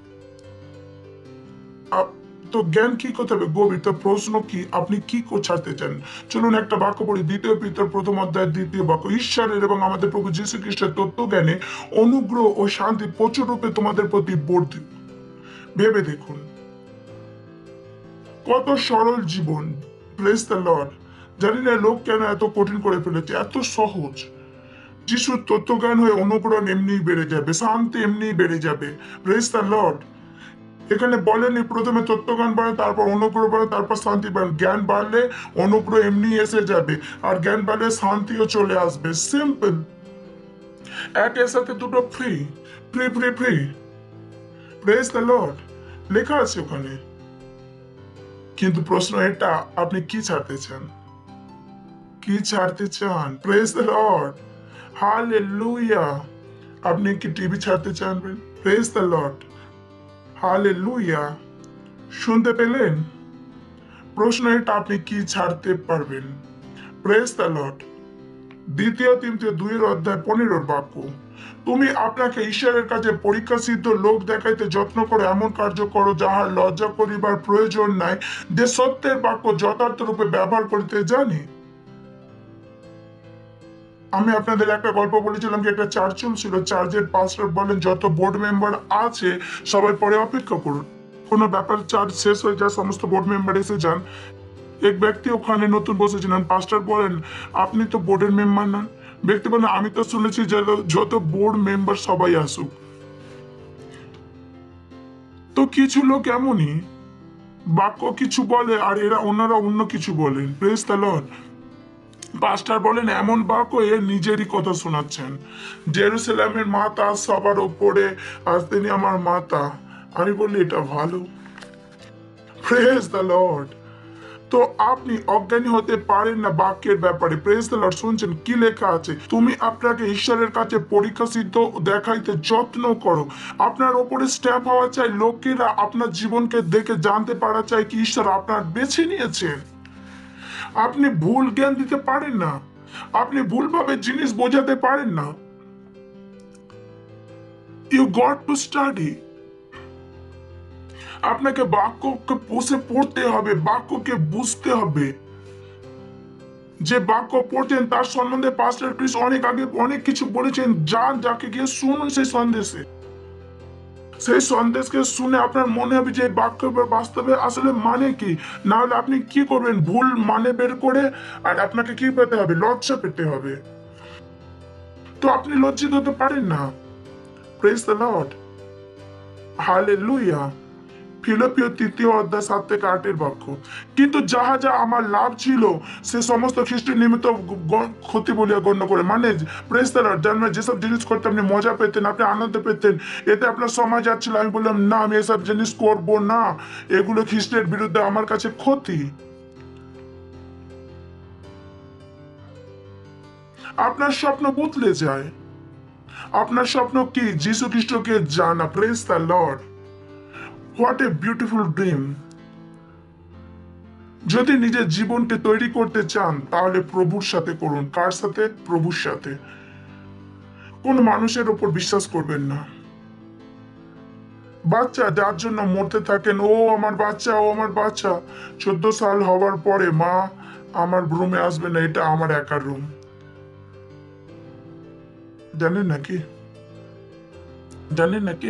Speaker 7: তো জ্ঞান কি করতে হবে? গভীর। তো প্রশ্ন কি, আপনি কি ছাড়তে চান? চলুন একটা বাক্য পড়ি, দ্বিতীয় পিতর প্রথম অধ্যায় দ্বিতীয় বাক্য। ঈশ্বরের এবং আমাদের প্রভু যীশু খ্রিস্টের তত্ত্ব জ্ঞানে অনুগ্রহ ও শান্তি প্রচুর রূপে তোমাদের প্রতি বর্ধিত। ভেবে দেখুন কত সরল জীবন। Praise the Lord. জানি না লোক কেন এত কঠিন করে ফেলেছে, এত সহজ। যিশুর তত্ত্বজ্ঞান হয়ে অনুগ্রহ এমনিই বেড়ে যাবে, শান্তি এমনিই বেড়ে যাবে। Praise the Lord. এখানে বলেনি প্রথমে তত্ত্বজ্ঞান বাড়ে, তারপর অনুগ্রহ বাড়ে, তারপর শান্তি বাড়ে। জ্ঞান বাড়লে অনুগ্রহ এমনি এসে যাবে, আর জ্ঞান বাড়লে শান্তিও চলে আসবে। সিম্পল। একের সাথে দুটো free free free free. Praise the Lord. লেখা আছে ওখানে। কিন্তু প্রশ্ন এটা, আপনি কি ছাড়তে চান? কি ছাড়তে চান? Praise the Lord, hallelujah. আপনি কি টিভি ছাড়তে চান? Praise the Lord, hallelujah. শুনতে পেলেন? প্রশ্ন এটা, আপনি কি ছাড়তে পারবেন? Praise the Lord. দ্বিতীয় তিমথিয় দুইয়ের অধ্যায় পনেরোর বাক্য। তুমি আপনাকে ঈশ্বরের কাছে পরীক্ষা সিদ্ধ লোক দেখাইতে যত্ন করে এমন কার্য করো যাহার লজ্জা করিবার প্রয়োজন নাই, যে সত্যের বাক্য যথার্থ রূপে ব্যবহার করিতে জানি। আমি আপনাদের একটা গল্প বলেছিলাম যে একটা চার্চ ছিল, চার্চের পাস্টর বলেন যত বোর্ড মেম্বার আছে সবাই পরে অপেক্ষা করুন, কোনো ব্যাপার চার্চ শেষ হয়ে যায়, সমস্ত বোর্ড মেম্বার এসে যান। এক ব্যক্তি ওখানে নতুন বসেছিলেন, পাস্টর বলেন আপনি তো বোর্ডের মেম্বার নন। ব্যক্তি বলেন আমি তো শুনেছি যে যত বোর্ড মেম্বার সবাই আসুক। তো কিছু লোক এমনই বাক্য কিছু বলে আর এরা ওনারা অন্য কিছু বলেন। Praise the Lord. পাস্টার বলেন এমন বাক্য এর নিজেরই কথা শোনাচ্ছেন। জেরুসালেমের মাতা সবার ওপরে, আজ তিনি আমার মাতা। আমি বলি এটা ভালো। Praise the Lord. তো আপনি অজ্ঞানী হতে পারেন না বাক্যের ব্যাপারে। Praise the Lord. শুনছেন কি লেখা আছে? তুমি আপনাকে ঈশ্বরের কাছে পরীক্ষা সিদ্ধ দেখাইতে যত্ন করো। আপনার ওপরে স্ট্যাম্প হওয়া চাই, লোকেরা আপনার জীবনকে দেখে জানতে পারা চাই কি ঈশ্বর আপনার বেছে নিয়েছেন। আপনি ভুল জ্ঞান দিতে পারেন না, আপনি ভুলভাবে জিনিস বোঝাতে পারেন না। You got to study. আপনাকে বাক্যকে বসে পড়তে হবে, বাক্যকে বুঝতে হবে। যে বাক্য পড়ছেন তার সম্বন্ধে পাস্টর ক্রিস অনেক আগে অনেক কিছু বলেছেন। যান, যাকে গিয়ে শুনুন সেই সন্দেশে, সেই সন্দেশকে শুনে আপনার মনে হবে যে বাক্য বাস্তবে আসলে মানে কি। না হলে আপনি কি করবেন? ভুল মানে বের করে আর আপনাকে কি পেতে হবে? লজ্জা পেতে হবে। তো আপনি লজ্জিত হতে পারেন না। Praise the Lord, hallelujah. ফিলিপিও তৃতীয় অধ্যায় সাত থেকে আটের বাক্য। কিন্তু যাহা যা আমার লাভ ছিল সে সমস্ত খ্রিস্টের নিমিত্ত ক্ষতি বলিয়া গণ্য করে। মানে প্রেজ দ্য লর্ড, জানেন যেসব জিনিস করতে আপনি মজা পেতেন, আপনি আনন্দ পেতেন, এতে আপনার সময় যাচ্ছিল, আমি বললাম না আমি এসব জিনিস করবো না, এগুলো খ্রিস্টের বিরুদ্ধে আমার কাছে ক্ষতি। আপনার স্বপ্ন বদলে যায়। আপনার স্বপ্ন কি? যীশু খ্রিস্টকে জানা। Praise the Lord. What a beautiful dream. যদি নিজের জীবনকে তৈরি করতে চান তাহলে প্রভুর সাথে করুন। কার সাথে? প্রভুর সাথে। কোন মানুষের উপর বিশ্বাস করবেন না। বাচ্চা যার জন্য মরতে থাকেন, ও আমার বাচ্চা, ও আমার বাচ্চা, চোদ্দ সাল হওয়ার পরে মা আমার রুমে আসবে না, এটা আমার একার রুম। জানেন নাকি? জানেন নাকি?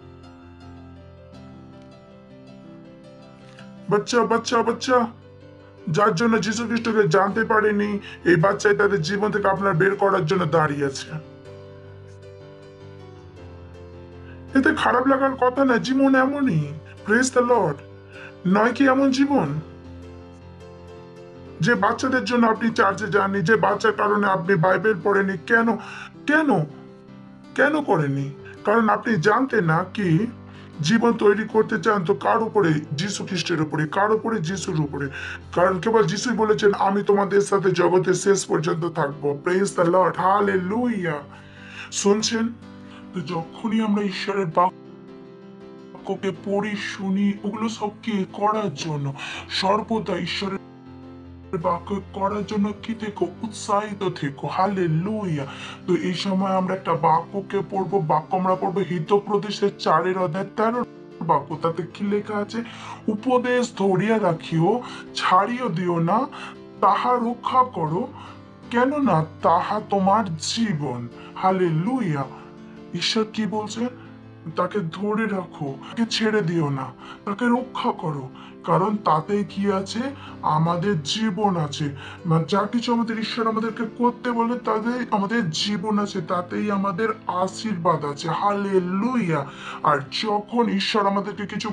Speaker 7: বাচ্চা বাচ্চা বাচ্চা যার জন্য যীশু খ্রিস্টকে জানতে পারেনি, এই বাচ্চাই তাদের জীবন থেকে আপনার বের করার জন্য দাঁড়িয়ে আছে। এতে খারাপ লাগার কথা না, জীবন এমনই। Praise the Lord. নয় কি এমন জীবন? যে বাচ্চাদের জন্য আপনি চার্চে যাননি, যে বাচ্চার কারণে আপনি বাইবেল পড়েনি, কেন কেন কেন করেনি? কারণ আপনি জানতেন না কি জীবন তৈরি করতে চান তো কার উপরে? যিশু খ্রিস্টের উপরে। কার উপরে? যিশুর উপরে। কারণ কেবল যিশুই বলেছেন আমি তোমাদের সাথে জগতের শেষ পর্যন্ত থাকবো। Praise the Lord, hallelujah. শুনছেন? তো যখনই আমরা ঈশ্বরের বাক্যকে পড়ি, শুনি, ওগুলো সব কি করার জন্য, সর্বদা ঈশ্বরের বাক্য করার জন্য কি থেকো? উৎসাহিত থেকো। হালেলুয়া। তো এই সময় আমরা একটা বাক্যকে পড়বো। বাক্য আমরা পড়বো হিতোপদেশের চারের অধ্যায় তেরো বাক্য। তাতে কি লেখা আছে? উপদেশ ধরিয়া রাখিও, ছাড়িও দিও না, তাহা রক্ষা করো, কেননা তাহা তোমার জীবন। হালেলুয়া। ঈশ্বর কি বলছে? তাকে ধরে রাখো, তাকে ছেড়ে দিও না, তাকে রক্ষা করো, কারণ তাতেই কি আছে? আমাদের জীবন আছে। মানে যা কিছু আমাদের ঈশ্বর আমাদেরকে করতে বলে তাতেই আমাদের জীবন আছে, তাতেই আমাদের আশীর্বাদ আছে। হালেলুয়া। আর যখন ঈশ্বর আমাদেরকে কিছু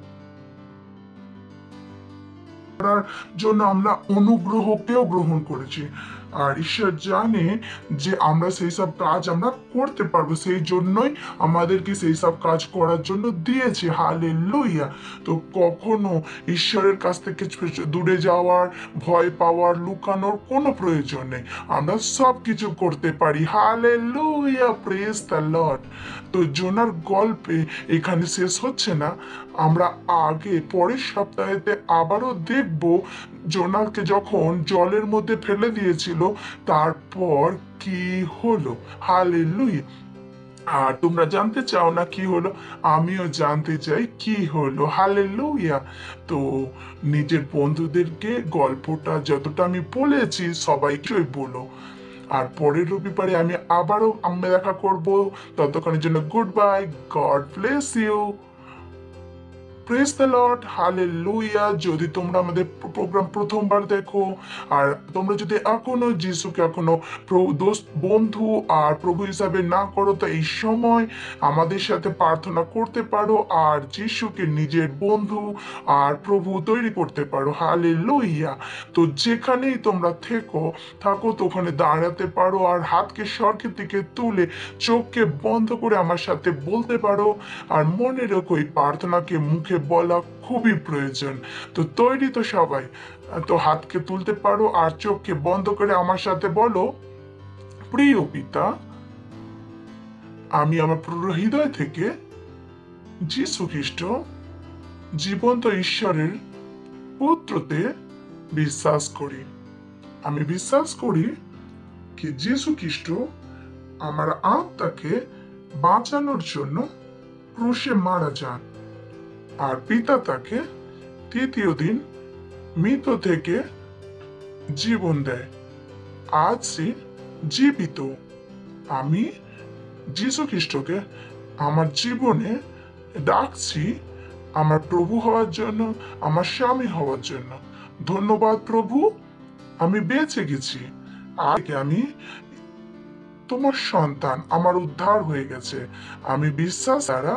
Speaker 7: করার জন্য আমরা অনুগ্রহকেও গ্রহণ করেছি, আর ঈশ্বর জানে যে আমরা সেই সব কাজ আমরা করতে পারবো, সেই জন্যই আমাদেরকে সেই সব কাজ করার জন্য দিয়েছে। হালেলুয়া। তো কখনো ঈশ্বরের কাছ থেকে দূরে যাওয়ার, ভয় পাওয়ার, লুকানোর কোনো প্রয়োজন নেই। আমরা সব কিছু করতে পারি। হালেলুয়া। Praise the Lord. তো জোনার গল্পে এখানে শেষ হচ্ছে না, আমরা আগে পরের সপ্তাহেতে আবারও দেখব জোনাকে যখন জলের মধ্যে ফেলে দিয়েছিল তারপর কি হলো। হালেলুয়া। আর তোমরা জানতে চাও না কি হলো? আমিও জানতে চাই কি হলো। হালেলুয়া। তো নিজের বন্ধুদেরকে গল্পটা যতটা আমি বলেছি সবাইকেই বলো। আর পরের রবিবারে আমি আবারও আমরা দেখা করব। ততক্ষণের জন্য goodbye, God bless you. Praise the Lord, hallelujah. যদি তোমরা আমাদের প্রোগ্রাম প্রথমবার দেখো আর তোমরা যদি এখনো যিশুকে এখনো দোস্ত, বন্ধু আর প্রভু হিসাবে না করো, তো এই সময় আমাদের সাথে প্রার্থনা করতে পারো আর যিশুকে নিজের বন্ধু আর প্রভু তৈরি করতে পারো। হালেলুয়া। তো যেখানেই তোমরা থেকো থাকো তো ওখানে দাঁড়াতে পারো আর হাতকে স্বর্গের দিকে তুলে চোখকে বন্ধ করে আমার সাথে বলতে পারো। আর মনে রেখো এই প্রার্থনাকে মুখে বলা খুবই প্রয়োজন। তো তৈরি তো সবাই? তো হাতকে তুলতে পারো আর চোখকে বন্ধ করে আমার সাথে বলো, প্রিয় পিতা, আমি আমার পুরো হৃদয় থেকে যীশু খ্রিস্ট জীবন্ত ঈশ্বরের পুত্রতে বিশ্বাস করি। আমি বিশ্বাস করি কি যীশু খ্রিস্ট আমার আত্মাকে বাঁচানোর জন্য ক্রুশে মারা যান আর পিতা তাকে তৃতীয় দিন মৃত থেকে জীবন দেয়। আজ সে জীবিত। আমি যীশু খ্রিস্টকে আমার জীবনে ডাকছি আমার প্রভু হওয়ার জন্য, আমার স্বামী হওয়ার জন্য। ধন্যবাদ প্রভু, আমি বেঁচে গেছি। আজকে আমি তোমার সন্তান, আমার উদ্ধার হয়ে গেছে। আমি বিশ্বাস দ্বারা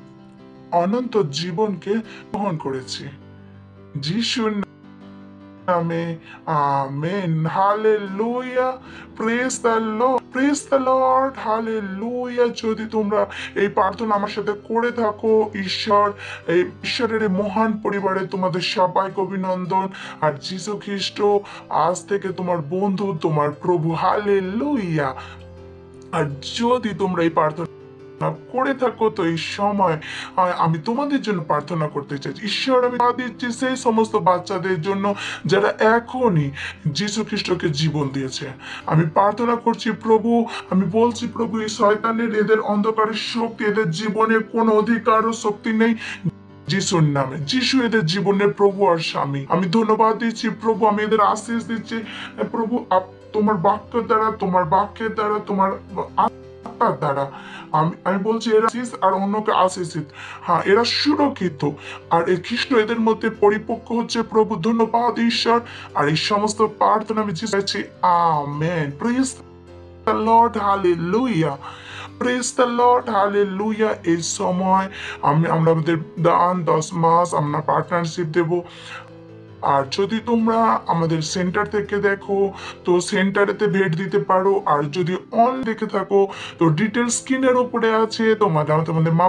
Speaker 7: অনন্ত জীবনকে গ্রহণ করেছি। যিশুর নামে amen. Hallelujah. Praise the Lord, praise the Lord. Hallelujah. যদি তোমরা এই প্রার্থনা আমার সাথে করে থাকো, ঈশ্বর এই ঈশ্বরের এই মহান পরিবারে তোমাদের সবাইকে অভিনন্দন। আর যীশু খ্রিস্ট আজ থেকে তোমার বন্ধু, তোমার প্রভু। হালেলুয়া। আর যদি তোমরা এই প্রার্থনা করে থাকো তো এই সময় আমি তোমাদের জন্য প্রার্থনা করতে চাই। ঈশ্বর, আমি দিচ্ছি সেই সমস্ত বাচ্চাদের জন্য যারা এখনই যীশু খ্রিস্টকে জীবন দিয়েছে। আমি প্রার্থনা করছি প্রভু, আমি বলছি প্রভু, এই শয়তানের, এদের অন্ধকারের শক্তি, এদের জীবনে কোনো অধিকার ও শক্তি নেই। যিশুর নামে, যিশু এদের জীবনের প্রভু আর স্বামী। আমি ধন্যবাদ দিচ্ছি প্রভু, আমি এদের আশীষ দিচ্ছি প্রভু। তোমার বাক্য দ্বারা, তোমার বাক্যের দ্বারা, তোমার দ্বারা আমি আমি বলছি এরা আর অন্যকে আশীষিত। হ্যাঁ, এরা সুরক্ষিত আর এই খ্রিস্ট এদের মধ্যে পরিপক্ক হচ্ছে প্রভু। ধন্যবাদ ঈশ্বর। আর এই সমস্ত প্রার্থনা আমি চাইছি। Amen. Praise the Lord. Hallelujah. Praise the Lord. Hallelujah. এই সময় আমি আমরা আমাদের দান দশ মাস আমরা পার্টনারশিপ দেব। আর যদি তোমরা আমাদের সেন্টার থেকে দেখো তো সেন্টারেতে ভেট দিতে পারো। আর যদি অন দেখে থাকো তো ডিটেলস স্ক্রিনের উপরে আছে। তোমাদের তোমাদের মা বাবা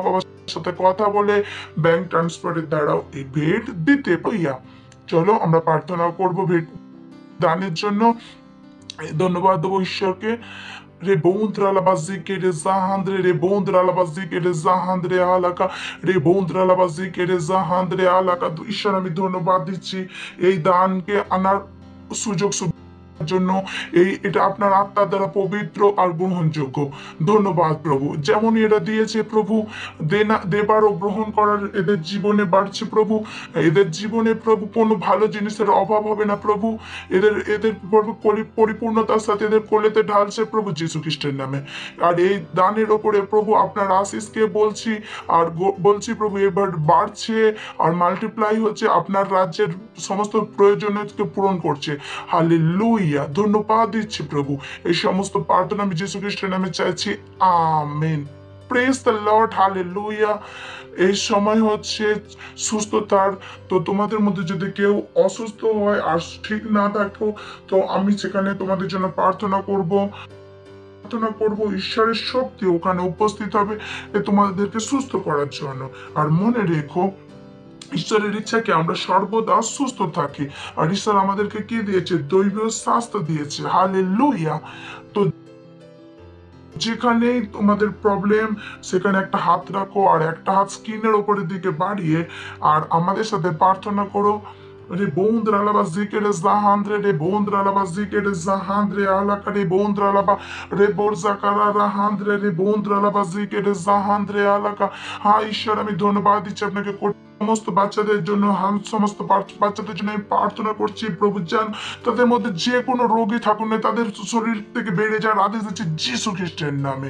Speaker 7: সাথে কথা বলে ব্যাংক ট্রান্সফারের দ্বারাও এই ভেট দিতে পারিয়া। চলো আমরা প্রার্থনা করব ভেট দানের জন্য। ধন্যবাদ দেবো ঈশ্বরকে। রে বৌন্দ্রা লাবাজি কে রে জাহান্দ্রে রে বৌন্দ্রা লাবাজি কে রে জাহান্দ্রে আলাকা রে বৌন্দ্রা লাবাজি কে রে জাহান্দ্রে আলাকা। ঈশ্বর আমি ধন্যবাদ দিচ্ছি এই দানকে আনার সুযোগ জন্য। এই এটা আপনার আত্মার দ্বারা পবিত্র আর গ্রহণযোগ্য। ধন্যবাদ প্রভু, যেমন এরা দিয়েছে প্রভু, দেনা দেবার ও গ্রহণ করার এদের জীবনে বাড়ছে প্রভু। এদের জীবনে প্রভু কোনো ভালো জিনিসের অভাব হবে না প্রভু। এদের এদের পরিপূর্ণতার সাথে এদের কোলেতে ঢালছে প্রভু যীশু খ্রিস্টের নামে। আর এই দানের ওপরে প্রভু আপনার আশিসকে বলছি আর বলছি প্রভু এবার বাড়ছে আর মাল্টিপ্লাই হচ্ছে, আপনার রাজ্যের সমস্ত প্রয়োজনীয়কে পূরণ করছে। হালেলুয়া, ধন্যবাদ দিচ্ছি প্রভু। এই সমস্ত প্রার্থনা আমি যীশু খ্রিস্টের নামে চাইছি, amen. Praise the Lord, hallelujah. এই সময় হচ্ছে সুস্থতার। তো তোমাদের মধ্যে যদি কেউ অসুস্থ হয় আর ঠিক না থাকো, তো আমি সেখানে তোমাদের জন্য প্রার্থনা করব প্রার্থনা করব ঈশ্বরের শক্তি ওখানে উপস্থিত হবে তোমাদেরকে সুস্থ করার জন্য। আর মনে রেখো, ঈশ্বরের ইচ্ছাকে আমরা সর্বদা সুস্থ থাকি। আর ঈশ্বর আমাদেরকে কি দিয়েছে? দৈবীয় স্বাস্থ্য দিয়েছে। হালেলুয়া। তো যেখানে তোমাদের প্রবলেম সেখানে একটা হাত রাখো আর একটা হাত স্ক্রিনের উপরের দিকে বাড়িয়ে আর আমাদের সাথে প্রার্থনা করো। রে বৌন্দ্রা লাবা জিকেরে জাহান্দ্রে রে বৌন্দ্রা লাবা জিকেরে জাহান্দ্রে আলাকা রে বৌন্দ্রা লাবা রে বোরজাকারা রাহান্দ্রে রে বৌন্দ্রা লাবা জিকেরে জাহান্দ্রে আলাকা। হ্যাঁ ঈশ্বর, আমি ধন্যবাদ দিচ্ছি আপনাকে। সমস্ত বাচ্চাদের জন্য সমস্ত বাচ্চাদের জন্য আমি প্রার্থনা করছি প্রভু, যান তাদের মধ্যে যে কোনো রোগী থাকুন না, তাদের শরীর থেকে বেড়ে যাওয়ার আদেশ দিচ্ছে যীশু খ্রিস্টের নামে।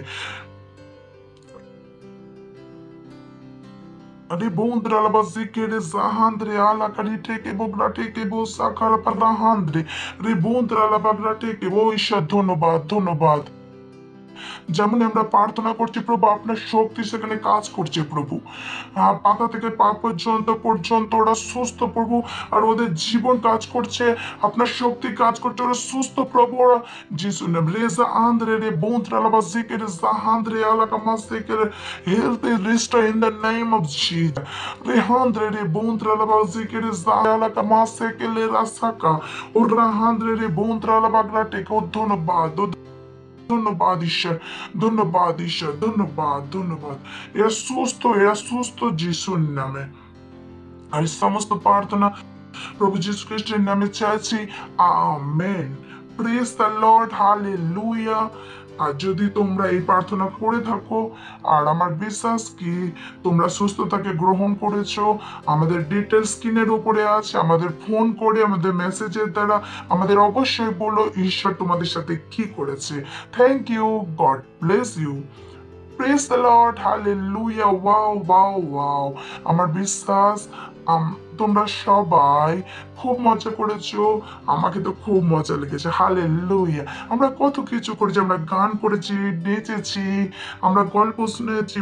Speaker 7: রে বৌন্দ্রা লাবা জিকেরে জাহান্দ্রে আলাকা রে টেকে বোগরা টেকে বো সাকারা পারাহান্দ্রে রে বৌন্দ্রা লাবা গ্রা টেকে। ও ঈশ্বর ধন্যবাদ, ধন্যবাদ। যেমন আমরা প্রার্থনা করছি প্রভু, আপনার শক্তি সেখানে কাজ করছে প্রভু। পাতা থেকে পা পর্যন্ত পর্যন্ত ওরা সুস্থ প্রভু, আর ওদের জীবন কাজ করছে, আপনার শক্তি কাজ করছে, ওরা সুস্থ প্রভু। ওরা যিশু নাম রেজা আন্দ্রে রে বৌন্দ্রা লাবা জিকেরে জাহান্দ্রে আলাকা মাসেকেরে health is restore in the name of Jesus. রেহান্দ্রে রে বৌন্দ্রা লাবা জিকেরে আলাকা মাসেকেলে রাসাকা ও রাহান্দ্রে রে বৌন্দ্রা লাবা গ্রাটেকে। ও ধন্যবাদ, ধন্যবাদ ঈশ্বর, ধন্যবাদ ঈশ্বর, ধন্যবাদ, ধন্যবাদ। এরা সুস্থ, এরা সুস্থ যিশুর নামে। আর সমস্ত প্রার্থনা প্রভু যীশু খ্রিস্টের নামে চাইছি, amen. Praise the Lord, hallelujah. আর যদি তোমরা এই প্রার্থনা করে থাকো আর আমার বিশ্বাস কি তোমরা সুস্থতাকে গ্রহণ করেছো, আমাদের ডিটেল স্ক্রিনের উপরে আছে, আমাদের ফোন করে আমাদের মেসেজের দ্বারা আমাদের অবশ্যই বলো ঈশ্বর তোমাদের সাথে কি করেছে। Thank you, God bless you. Praise the Lord, hallelujah. Wow wow wow. আমার বিশ্বাস তোমরা সবাই খুব মজা করেছো, আমাকে তো খুব মজা লেগেছে। হালেলুয়া। আমরা কত কিছু করেছি, আমরা গান করেছি, নেচেছি, আমরা গল্প শুনেছি।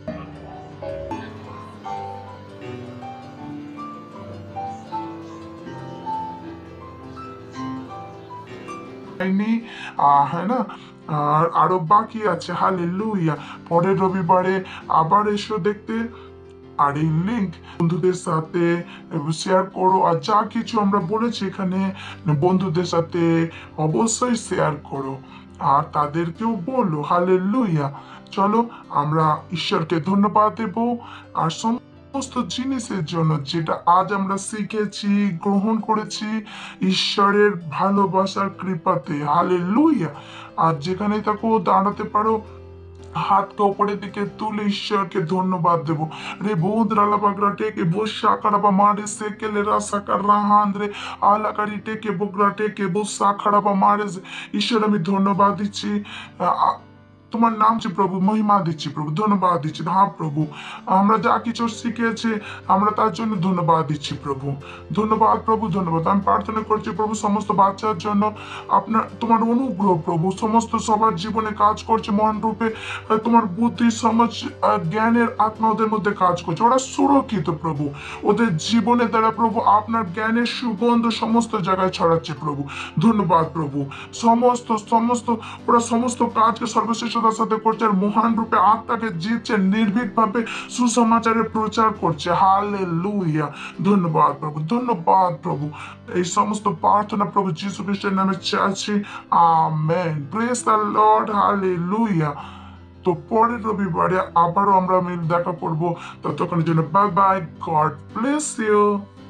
Speaker 7: হ্যাঁ না, আর আরো বাকি আছে। হালেলুয়া। পরের রবিবারে আবার এসো দেখতে। আর এই লিঙ্ক বন্ধুদের সাথে শেয়ার করো। আর যা কিছু আমরা বলেছি এখানে বন্ধুদের সাথে অবশ্যই শেয়ার করো আর তাদেরকেও বলো। হালেলুয়া। চলো আমরা ঈশ্বরকে ধন্যবাদ দেব আর সমস্ত জিনিসের জন্য যেটা আজ আমরা শিখেছি, গ্রহণ করেছি ঈশ্বরের ভালোবাসার কৃপাতে। হালেলুয়া। আর যেখানে থাকো দাঁড়াতে পারো, হাতকে উপরের দিকে তুলে ঈশ্বরকে ধন্যবাদ দেবো। রে বৌদ্রা লাবাগ্রা টেকে বসা কারাবা মারে সেকেলে রাসা কারাহান্দ্রে আলাকারি টেকে বগরা টেকে বসা খারাপা মারে। ঈশ্বর আমি ধন্যবাদ দিচ্ছি, তোমার নাম যে প্রভু, মহিমা দিচ্ছি প্রভু, ধন্যবাদ দিচ্ছি। হ্যাঁ প্রভু, আমরা যা কিছু শিখেছি আমরা তার জন্য ধন্যবাদ দিচ্ছি প্রভু। ধন্যবাদ প্রভু, ধন্যবাদ। আমি প্রার্থনা করছি প্রভু সমস্ত বাচ্চার জন্য, আপনার তোমার অনুগ্রহ প্রভু সমস্ত সবার জীবনে কাজ করছে মহান রূপে। তোমার বুদ্ধি, সমাজ, জ্ঞানের আত্মা ওদের মধ্যে কাজ করছে, ওরা সুরক্ষিত প্রভু। ওদের জীবনে দ্বারা প্রভু আপনার জ্ঞানের সুগন্ধ সমস্ত জায়গায় ছড়াচ্ছে প্রভু। ধন্যবাদ প্রভু। সমস্ত সমস্ত ওরা সমস্ত কাজকে সর্বশেষ শ্রেষ্ঠতার সাথে করছে আর মহান রূপে আত্মাকে জিতছে, নির্ভীকভাবে সুসমাচারের প্রচার করছে। হালেলুয়া। ধন্যবাদ প্রভু, ধন্যবাদ প্রভু। এই সমস্ত প্রার্থনা প্রভু যীশু খ্রিস্টের নামে চাইছি, amen. Praise the Lord, hallelujah. তো পরের রবিবারে আবারও আমরা মিল দেখা করব, ততক্ষণের জন্য bye bye, God bless you.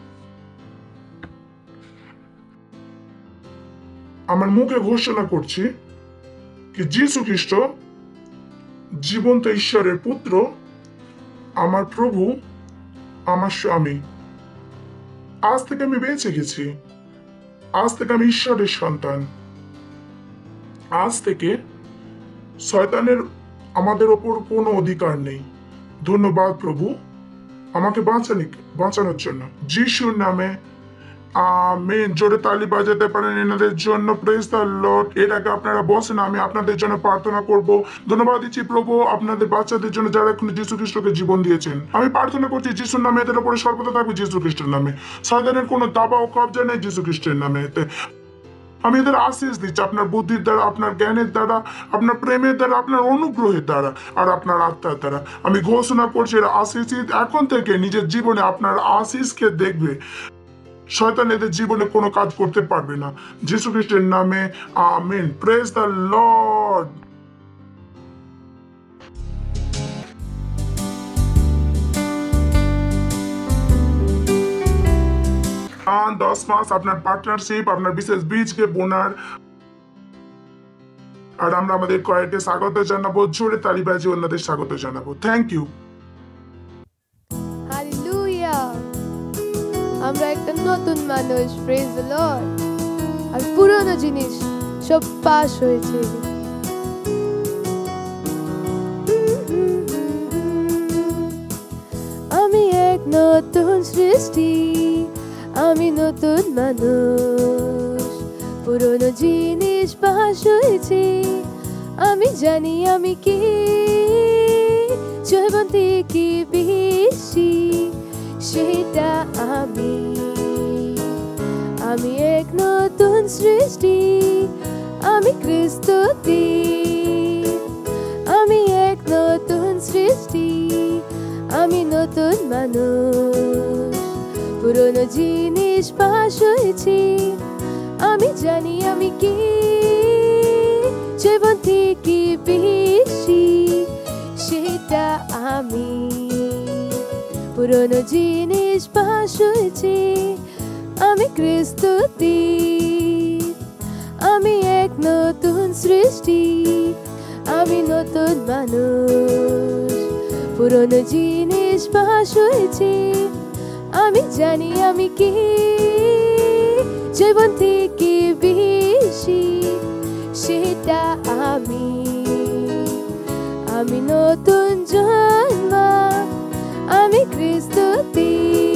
Speaker 7: আমার মুখে ঘোষণা করছি কি যীশু খ্রিস্ট জীবন্ত ঈশ্বরের পুত্র, আমার প্রভু, আমার স্বামী। আজ থেকে আমি বেঁচে গেছি, আজ থেকে আমি ঈশ্বরের সন্তান। আজ থেকে শয়তানের আমাদের ওপর কোনো অধিকার নেই। ধন্যবাদ প্রভু আমাকে বাঁচানি বাঁচানোর জন্য, যিশুর নামে আমেন। জোরে তালি বাজাতে পারেন এনাদের জন্য। Praise the Lord. এর আগে আপনারা বসেন, আমি আপনাদের জন্য প্রার্থনা করব। ধন্যবাদ দিচ্ছি প্রভু আপনাদের বাচ্চাদের জন্য যারা এখন যীশু খ্রিস্টকে জীবন দিয়েছেন। আমি প্রার্থনা করছি যিশুর নামে এদের উপরে সর্বদা থাকবে, যীশু খ্রিস্টের নামে। শয়তানের কোনো দাবা ও কবজা নেই যীশু খ্রিস্টের নামে। আমি এদের আশীষ দিচ্ছি আপনার বুদ্ধির দ্বারা, আপনার জ্ঞানের দ্বারা, আপনার প্রেমের দ্বারা, আপনার অনুগ্রহের দ্বারা আর আপনার আত্মার দ্বারা। আমি ঘোষণা করছি এরা আশীষ এখন থেকে নিজের জীবনে আপনার আশীষকে দেখবে। শয়তান এদের জীবনে কোনো কাজ করতে পারবে না, যীশু খ্রিস্টের নামে আমেন। Praise the Lord. দশ মাস আপনার পার্টনারশিপ, আপনার বিশেষ বীজকে বোনার, আর আমরা আমাদের কয়েককে স্বাগত জানাবো। জোরে তালি বাজিয়ে অন্যদের স্বাগত জানাবো। Thank you.
Speaker 2: হালেলুয়া। আমরা একটা নতুন মানুষ, প্রেজ দ্য লর্ড। আর পুরনো জিনিস সব পাস হয়েছে। আমি এক নতুন সৃষ্টি, আমি নতুন মানুষ। পুরনো জিনিস পাস হয়েছে, আমি জানি আমি কি জয়বন্তী কি বেশি, সেটা আমি। আমি এক নতুন সৃষ্টি, আমি খ্রিস্টতে। আমি এক নতুন সৃষ্টি, আমি নতুন মানুষ। পুরনো জিনিস পাস হয়েছে, আমি জানি আমি কি জয়বন্তী কি বেশি, সেটা আমি। পুরনো জিনিস পাস হয়েছে, আমি খ্রিস্টতে। আমি এক নতুন সৃষ্টি, আমি নতুন মানুষ। পুরনো জিনিস পাস হয়েছে, আমি জানি আমি কি জয়বন্তী কি বেশি, সেটা আমি। আমি নতুন জন্ম, আমি খ্রিস্টতে।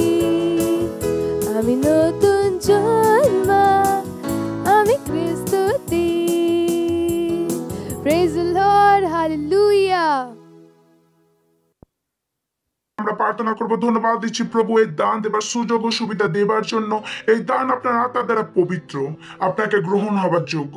Speaker 2: আমি নতুন জন্ম, আমি খ্রিস্টতে। Praise the Lord, hallelujah.
Speaker 7: আমরা প্রার্থনা করবো। ধন্যবাদ দিচ্ছি প্রভু এই দান দেবার সুযোগ ও সুবিধা দেবার জন্য। এই দান আপনার আত্মার দ্বারা পবিত্র, আপনাকে গ্রহণ হবার যোগ্য।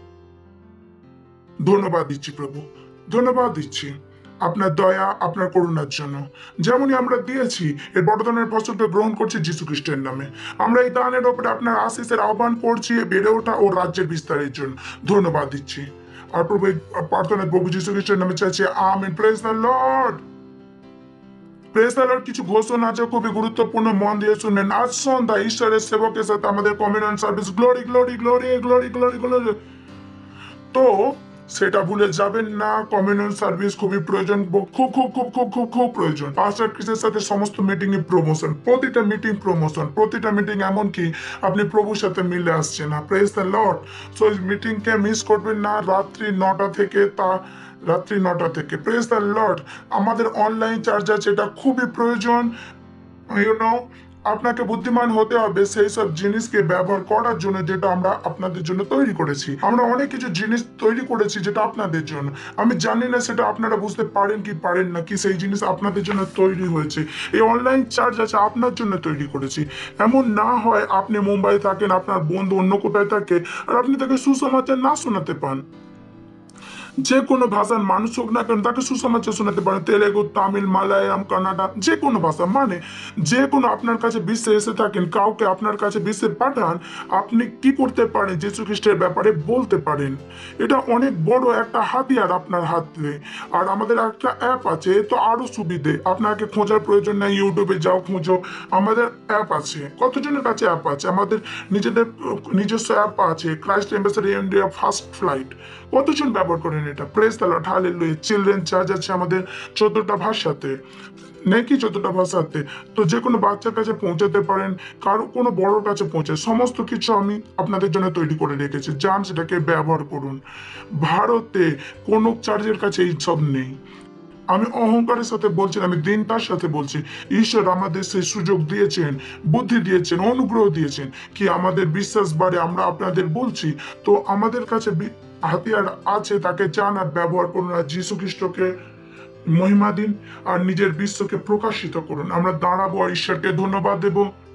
Speaker 7: ধন্যবাদ দিচ্ছি প্রভু, ধন্যবাদ দিচ্ছি আপনার দয়া, আপনার করুণার জন্য। যেমনই আমরা দিয়েছি এর বড়দানের ফসলকে গ্রহণ করছি যীশু খ্রিস্টের নামে। আমরা এই দানের ওপরে আপনার আশীষের আহ্বান করছি বেড়ে ওঠা ও রাজ্যের বিস্তারের জন্য। ধন্যবাদ দিচ্ছি। আর প্রভু প্রার্থনা প্রভু যীশু খ্রিস্টের নামে চাইছি, amen. Praise the Lord. Praise the Lord. কিছু ঘোষণা আছে খুবই গুরুত্বপূর্ণ, মন দিয়ে শুনবেন। আজ সন্ধ্যা ঈশ্বরের সেবকের সাথে আমাদের communion service. Glory glory glory glory glory glory. তো সেটা ভুলে যাবেন না, কমিউনিয়ন সার্ভিস খুবই প্রয়োজন, খুব খুব খুব খুব খুব খুব প্রয়োজন। পাস্টার ক্রিসের সাথে সমস্ত মিটিং এ প্রমোশন, প্রতিটা মিটিং প্রমোশন, প্রতিটা মিটিং এমনকি আপনি প্রভুর সাথে মিলে আসছেন না। Praise the Lord. So meeting কে মিস করবেন না, রাত্রি নটা থেকে তা রাত্রি নটা থেকে। Praise the Lord. আমাদের অনলাইন চার্জ আছে, এটা খুবই প্রয়োজন। ইউ নো আপনাকে বুদ্ধিমান হতে হবে সেই সব জিনিসকে ব্যবহার করার জন্য যেটা আমরা আপনাদের জন্য তৈরি করেছি। আমরা অনেক কিছু জিনিস তৈরি করেছি যেটা আপনাদের জন্য। আমি জানি না সেটা আপনারা বুঝতে পারেন কি পারেন না, কি সেই জিনিস আপনাদের জন্য তৈরি হয়েছে। এই অনলাইন চার্জ আছে আপনার জন্য তৈরি করেছি। এমন না হয় আপনি মুম্বাই থাকেন, আপনার বন্ধু অন্য কোথায় থাকে, আর আপনি তাকে সুসমাচার না শোনাতে পান। যে কোনো ভাষার মানুষ হোক না কেন তাকে সুসমাচার শোনাতে পারেন, তেলেগু, তামিল, মালায়ালাম, কানাডা, যে কোনো ভাষা, মানে যে কোনো আপনার কাছে বিশ্বে এসে থাকেন, কাউকে আপনার কাছে বিশ্বে পাঠান, আপনি কি করতে পারেন যীশু খ্রিস্টের ব্যাপারে বলতে পারেন। এটা অনেক বড় একটা হাতিয়ার আপনার হাতে। আর আমাদের একটা অ্যাপ আছে, তো আরো সুবিধে, আপনাকে খোঁজার প্রয়োজন নেই, ইউটিউবে যাও খুঁজো, আমাদের অ্যাপ আছে। কতজনের কাছে অ্যাপ আছে? আমাদের নিজেদের নিজস্ব অ্যাপ আছে, Christ ambassador India first flight. কতজন ব্যবহার করেন এটা? Praise the Lord, hallelujah. Children church আছে আমাদের চোদ্দটা ভাষাতে, নাকি চোদ্দটা ভাষাতে। তো যে কোনো বাচ্চার কাছে পৌঁছাতে পারেন, কারো কোনো বড়োর কাছে পৌঁছে, সমস্ত কিছু আমি আপনাদের জন্য তৈরি করে রেখেছি, যান সেটাকে ব্যবহার করুন। ভারতে কোনো চার্চের কাছে এই সব নেই। আমি অহংকারের সাথে বলছি, আমি দিনটার সাথে বলছি, ঈশ্বর আমাদের সেই সুযোগ দিয়েছেন, বুদ্ধি দিয়েছেন, অনুগ্রহ দিয়েছেন কি আমাদের বিশ্বাস বাড়ে। আমরা আপনাদের বলছি, তো আমাদের কাছে হাতিয়ার আছে, তাকে চান আর ব্যবহার করুন, আর যীশু খ্রিস্টকে মহিমা দিন আর নিজের বিশ্বকে প্রকাশিত করুন। আমরা দাঁড়াবো আর ঈশ্বরকে ধন্যবাদ দেব।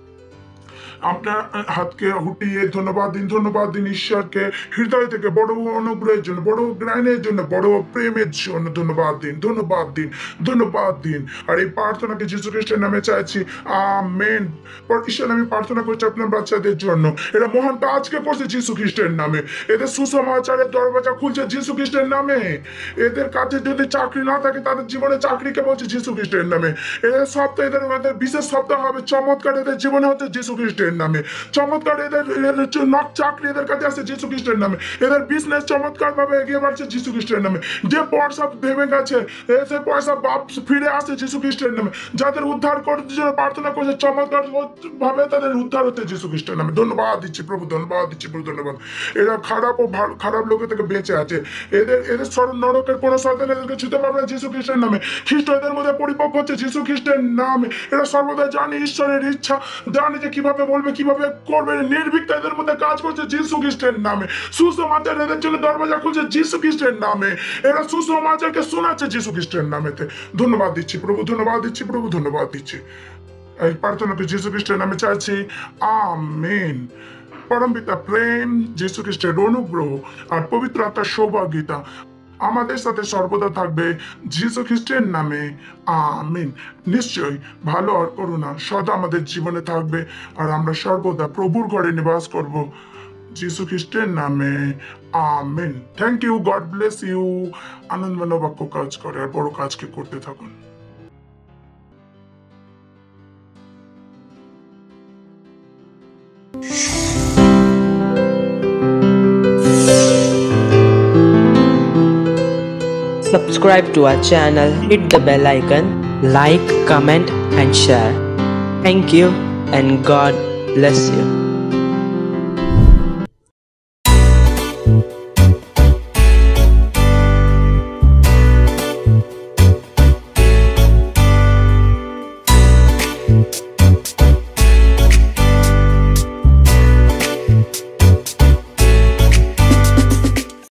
Speaker 7: আপনার হাতকে হুটিয়ে ধন্যবাদ দিন, ধন্যবাদ দিন ঈশ্বরকে হৃদয় থেকে, বড় অনুগ্রহের জন্য, বড় জ্ঞানের জন্য, বড় প্রেমের জন্য ধন্যবাদ দিন, ধন্যবাদ দিন, ধন্যবাদ দিন। আর এই প্রার্থনাকে যীশু খ্রিস্টের নামে চাইছি, আমেন। ঈশ্বর, আমি প্রার্থনা করছি আপনার বাচ্চাদের জন্য, এরা মহান কাজকে করছে যীশু খ্রিস্টের নামে, এদের সুসমাচারের দরজা খুলছে যীশু খ্রিস্টের নামে। এদের কাছে যদি চাকরি না থাকে, তাদের জীবনে চাকরিকে বলছে যীশু খ্রিস্টের নামে। এদের সপ্তাহ, এদের বিশেষ সপ্তাহ হবে, চমৎকার এদের জীবনে হচ্ছে যীশু খ্রিস্টের নামে। চমৎকার এদের নক চাকরি এদের কাছে আসছে যীশু খ্রিস্টের নামে। এদের বিজনেস চমৎকার ভাবে এগিয়ে বাড়ছে যীশু খ্রিস্টের নামে। যে পয়সা ভেঙে গেছে, সে পয়সা ফিরে আসছে যীশু খ্রিস্টের নামে। যাদের উদ্ধার করতে জন্য প্রার্থনা করছে, চমৎকার ভাবে তাদের উদ্ধার হচ্ছে যীশু খ্রিস্টের নামে। ধন্যবাদ দিচ্ছি প্রভু, ধন্যবাদ দিচ্ছি প্রভু, ধন্যবাদ। এরা খারাপ ও খারাপ লোকের থেকে বেঁচে আছে। এদের এদের স্মরণ নরকের কোনো শয়তান এদেরকে ছুঁতে পারবে না যীশু খ্রিস্টের নামে। খ্রিস্ট এদের মধ্যে পরিপক্ক হচ্ছে যীশু খ্রিস্টের নামে। এরা সর্বদা জানে ঈশ্বরের ইচ্ছা, জানে যে কিভাবে বলবে, কিভাবে করবে, নির্ভীকতা এদের মধ্যে কাজ করছে যীশু খ্রিস্টের নামে। সুসমাচার এদের জন্য দরজা খুলছে যীশু খ্রিস্টের নামে। এরা সুসমাচারকে শোনাচ্ছে যীশু খ্রিস্টের নামেতে। ধন্যবাদ দিচ্ছি প্রভু, ধন্যবাদ দিচ্ছি প্রভু, ধন্যবাদ দিচ্ছি। এই প্রার্থনাকে যীশু খ্রিস্টের নামে চাইছি, আমেন। পরমপিতা প্রেম, যীশু খ্রিস্টের অনুগ্রহ আর পবিত্র আত্মার সৌভাগ্যতা আমাদের সাথে সর্বদা থাকবে যীশু খ্রিস্টের নামে, আমিন। নিশ্চয়ই ভালো আর করুণা সদা আমাদের জীবনে থাকবে, আর আমরা সর্বদা প্রভুর ঘরে নিবাস করব যীশু খ্রিস্টের নামে, আমিন। Thank you, God bless you. আনন্দময় বাক্য কাজ করে, আর বড় কাজকে করতে থাকুন।
Speaker 8: Subscribe to our channel, hit the bell icon, like, comment and share. Thank you and God bless you.